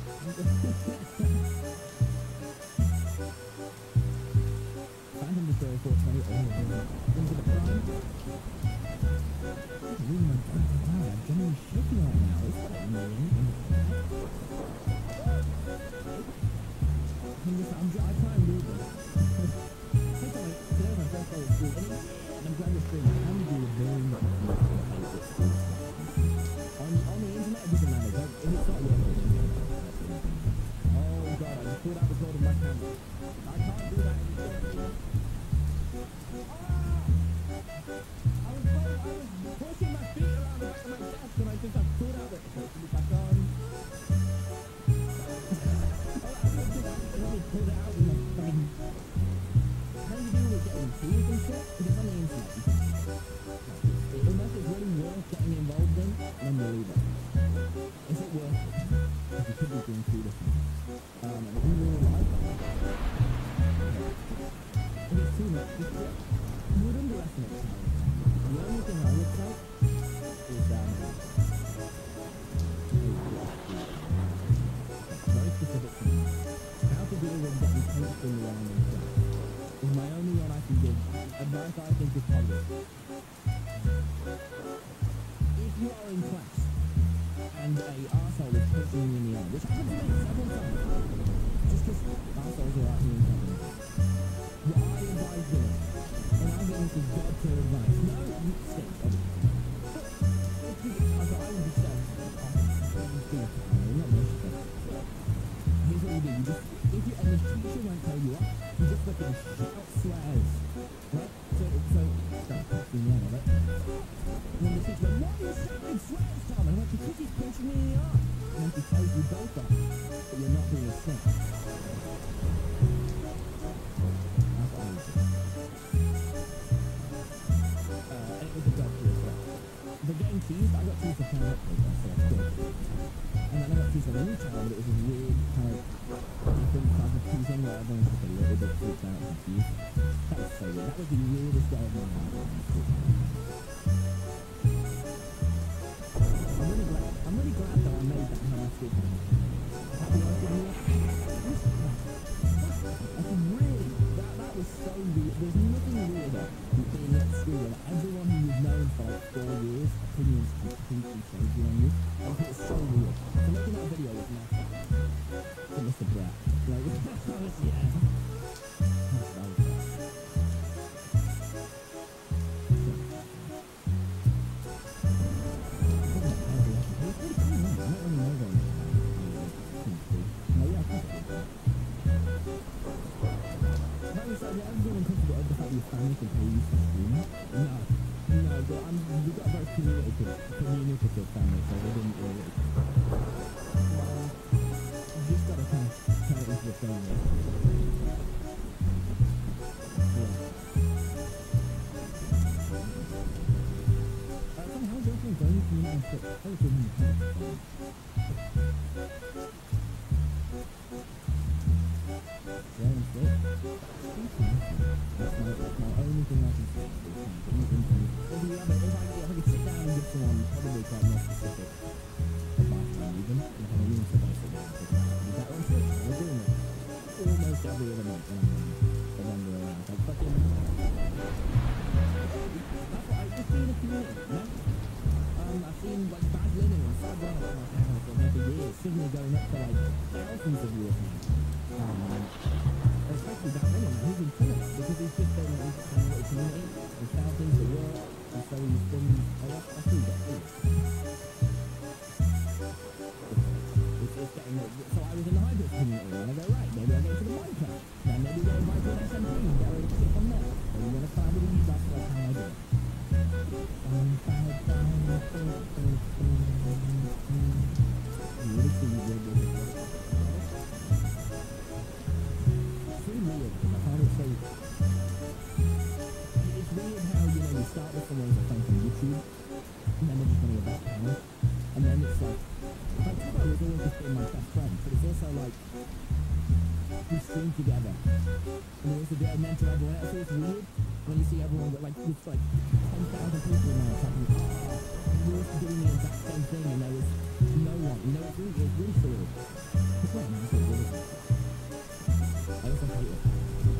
Phantom Destroyer 420, into the prime. Really, my God, I'm generally shaking right now. Is that annoying? I try and read this. Today was my first day at school, and I'm glad you're streaming. How do you do a very much at school? On the internet, it doesn't matter. If it's not working, oh God, I just pulled out the cord of my camera. I can't do that anymore. I was pushing my feet around the back of my desk, and I think I pulled out the cord to be back on. Pulled it out and like fucking. How do you deal with getting keys and shit? Because on the internet, you can. Unless it's really worth getting involved in, then you leave it. Is it worth it? Because you could be doing two different. And if you really like that, if it's too much, you would underestimate the power. The only thing I would say is very specific things. How to deal with getting punched in the arm and stuff is my only one I can give. Advice I think is positive. If you are in class and a arsehole is punching you in the arm, which happens to me several times, just because arseholes are out here in company, what I advise doing, and I'm getting this is God-tier advice, no, you stink, obviously. But I would be saying, not much, but here's what you do, if you, and the teacher won't tell you what, you just fucking shout swears, right? So, don't touch me now, right? And then the teacher goes, why are you shouting swears, Tom? And I'm like, because he's punching me in the arm. And then she tells you both off, but you're not being a snitch. That's what I would do. And it was a dog here as well. For getting teased, I got teased for coming up with that, so it's good. And then I got teased for a new child, but it was a weird kind of different type of teasing where everyone was just a little bit freaked out and confused. That was so weird. That was the weirdest day of my life. I'm really glad that I made that kind of school. I'll be honest with you. That was so weird. There's nothing weirder than being at school where everyone who you've known for like 4 years, opinions completely changing on you. I think it's so weird. So making that video was my fun. To Mr. Brett. Like, that was, yeah. That's so fun. We've got a very communicative family, so we didn't really. You just gotta kind of turn it into a family. Yeah. How's everything going? Community trip? How is it going? Yeah, I'm good. That's my only thing I can say. If I could sit down and give someone probably quite more specific advice than even, if I'm a unit advice, that on Twitch, we're doing it almost every other month when I'm wandering around. Like fucking, that's what I've just seen the community, you know? I've seen like bad linen and sad runs on my channel for maybe years, suddenly going up to like thousands of viewers now. Especially that linen, he's been killing it because he's just been in a little community, he's found things that work, and so he's been, I see that too. It's getting, so I was in the hybrid community, and I go, right, maybe I'll get into the Minecraft, then maybe get invited to an SMP, and get ready to sit from there, or you want to find with you, that's how I do it. It's weird how, you know, you start with someone who's a friend from YouTube, and then they're just going to get back down, and then it's like Tubo has always just been my best friend, but it's also like, we stream together, and we also do it, and then to everyone else, it's weird. when you see everyone with like 10,000 people now talking, you were doing the exact same thing, and there was no one. You know, it's really surreal. It's not nice, it's really. I also hate it.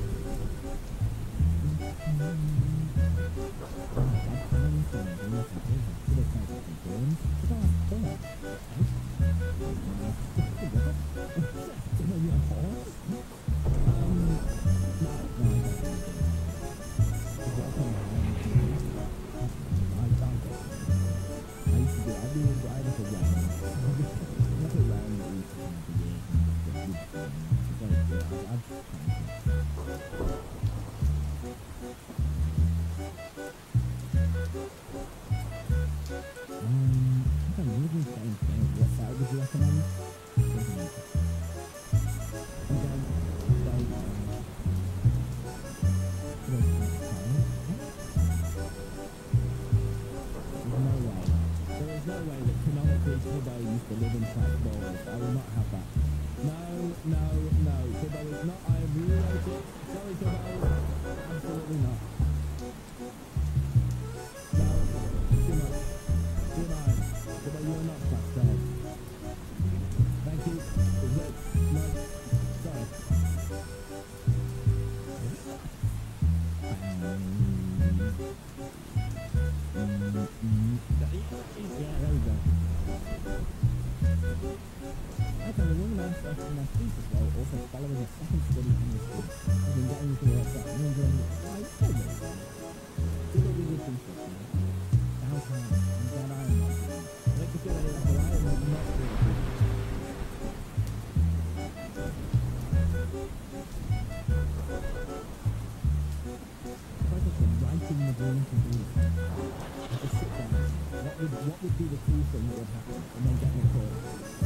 What would be the cool thing that would happen and then get recorded?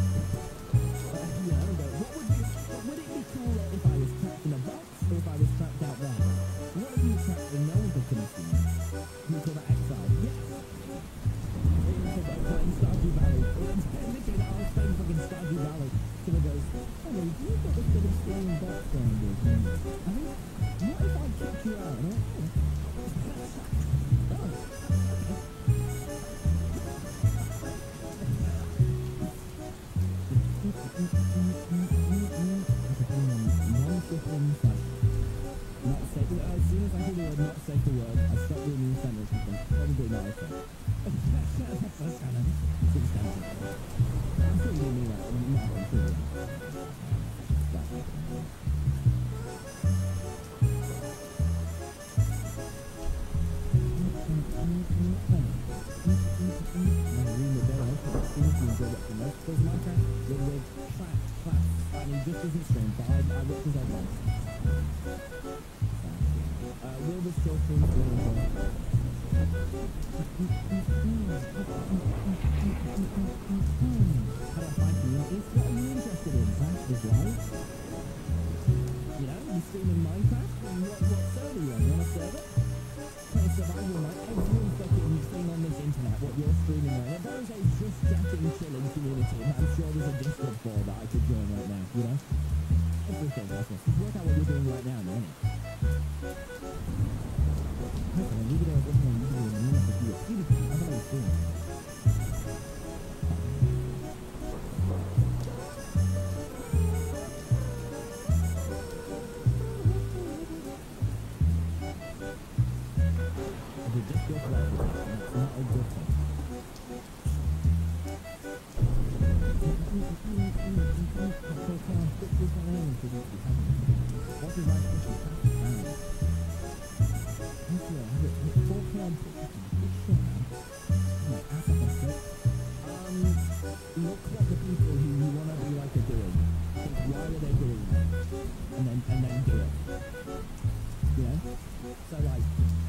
Would it be cooler if I was trapped in a box or if I was trapped out there? What if you were trapped and no one could come see me? Can you call that exile? Yes! Or you could like playing Stardew Valley. Literally, I was playing fucking Stardew Valley. Someone goes, oh, you've got this bit of stealing box going on. I mean, what if I kicked you out? And I'm like, as soon as I hear the word not safe for work, I stop doing new sentences and probably not okay. That's kind of substantive. I'm sure you mean that. I'm not sure. This isn't streamed, but I represent most. Will the still stream How do I find communities? What are you interested in? That is life. You know, you stream in Minecraft? What server are you on? You on a server? Play survival mode. Every fucking thing on this internet, what you're streaming right now, there is a just chatting, chilling community. I'm sure there's a Discord for that I could join right now, you know? Everything, that's it. Just work out what you're doing right now, man. Okay, leave it there. What are you doing? I'm going to do it. I thought I was doing it. If you just go for that, it's not a good thing. What is right? Look what the people who you want to be like are doing. Think, why are they doing that? And then do it. You know? So like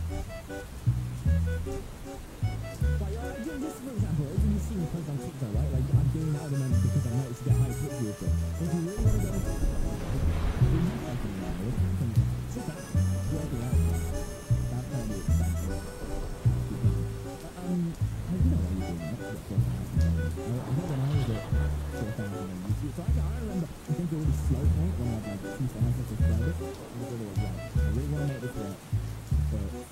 just for example, you see me post on TikTok, right? Like I'm doing that at the moment because I noticed to get high click views. If you really want to go into sit back, working out. That can be expensive. I don't know why you're doing that. I think when I was at 4,000 on YouTube, so I remember, I think it was a slow point when I had like 2,000 subscribers. I was really like, I really want to make this work for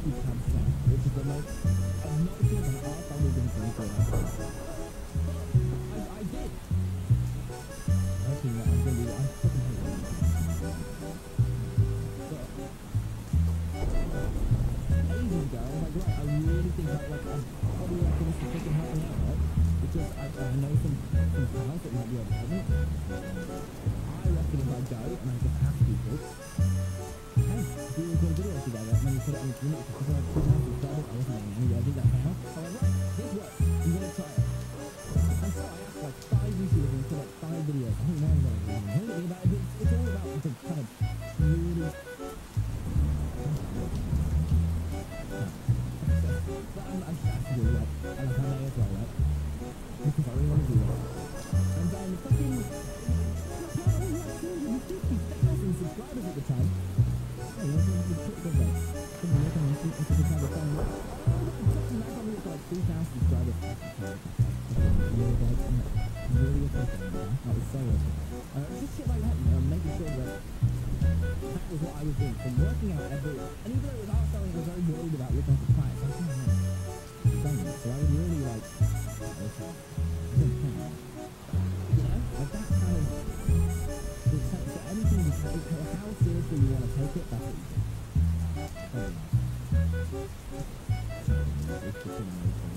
multi-tab chat, which is the most obnoxious and arse-holding thing to happen. I did. Hoping that I'm going to be, I fucking hate it. But ages ago, I was like, right, I really think how do you reckon this is fucking help me out, right? Because I know some pals that might be able to help me. I reckon if I go and I just ask people, hey, do you record a video together and then you put it on the community because I have 2,000 subscribers, I wasn't getting anywhere, I did that now. I went, right, this works, I'm going to try it. And so I asked like 5 YouTubers and put like 5 videos. I think now I'm going to be about it. It's all about the kind of really... But I'm just asking you, like, and like I may as well, right? Because I really want to do that. And then fucking... I was like 250,000 subscribers at the time. Hey, it was pretty good though. Couldn't look on YouTube because it's kind of fun. Oh my god, now I'm up to like 3,000 subscribers. Really appreciate that. That was so awesome. Just shit like that, you know, making sure that that was what I was doing. From working out every... And even though it was hard I was very worried about looking at the price. I was like, oh, man. So I would really like... Okay. You know? Like that kind of... So anything you take, how seriously you want to take it, that's what you do. Oh, yeah. It's just an amazing...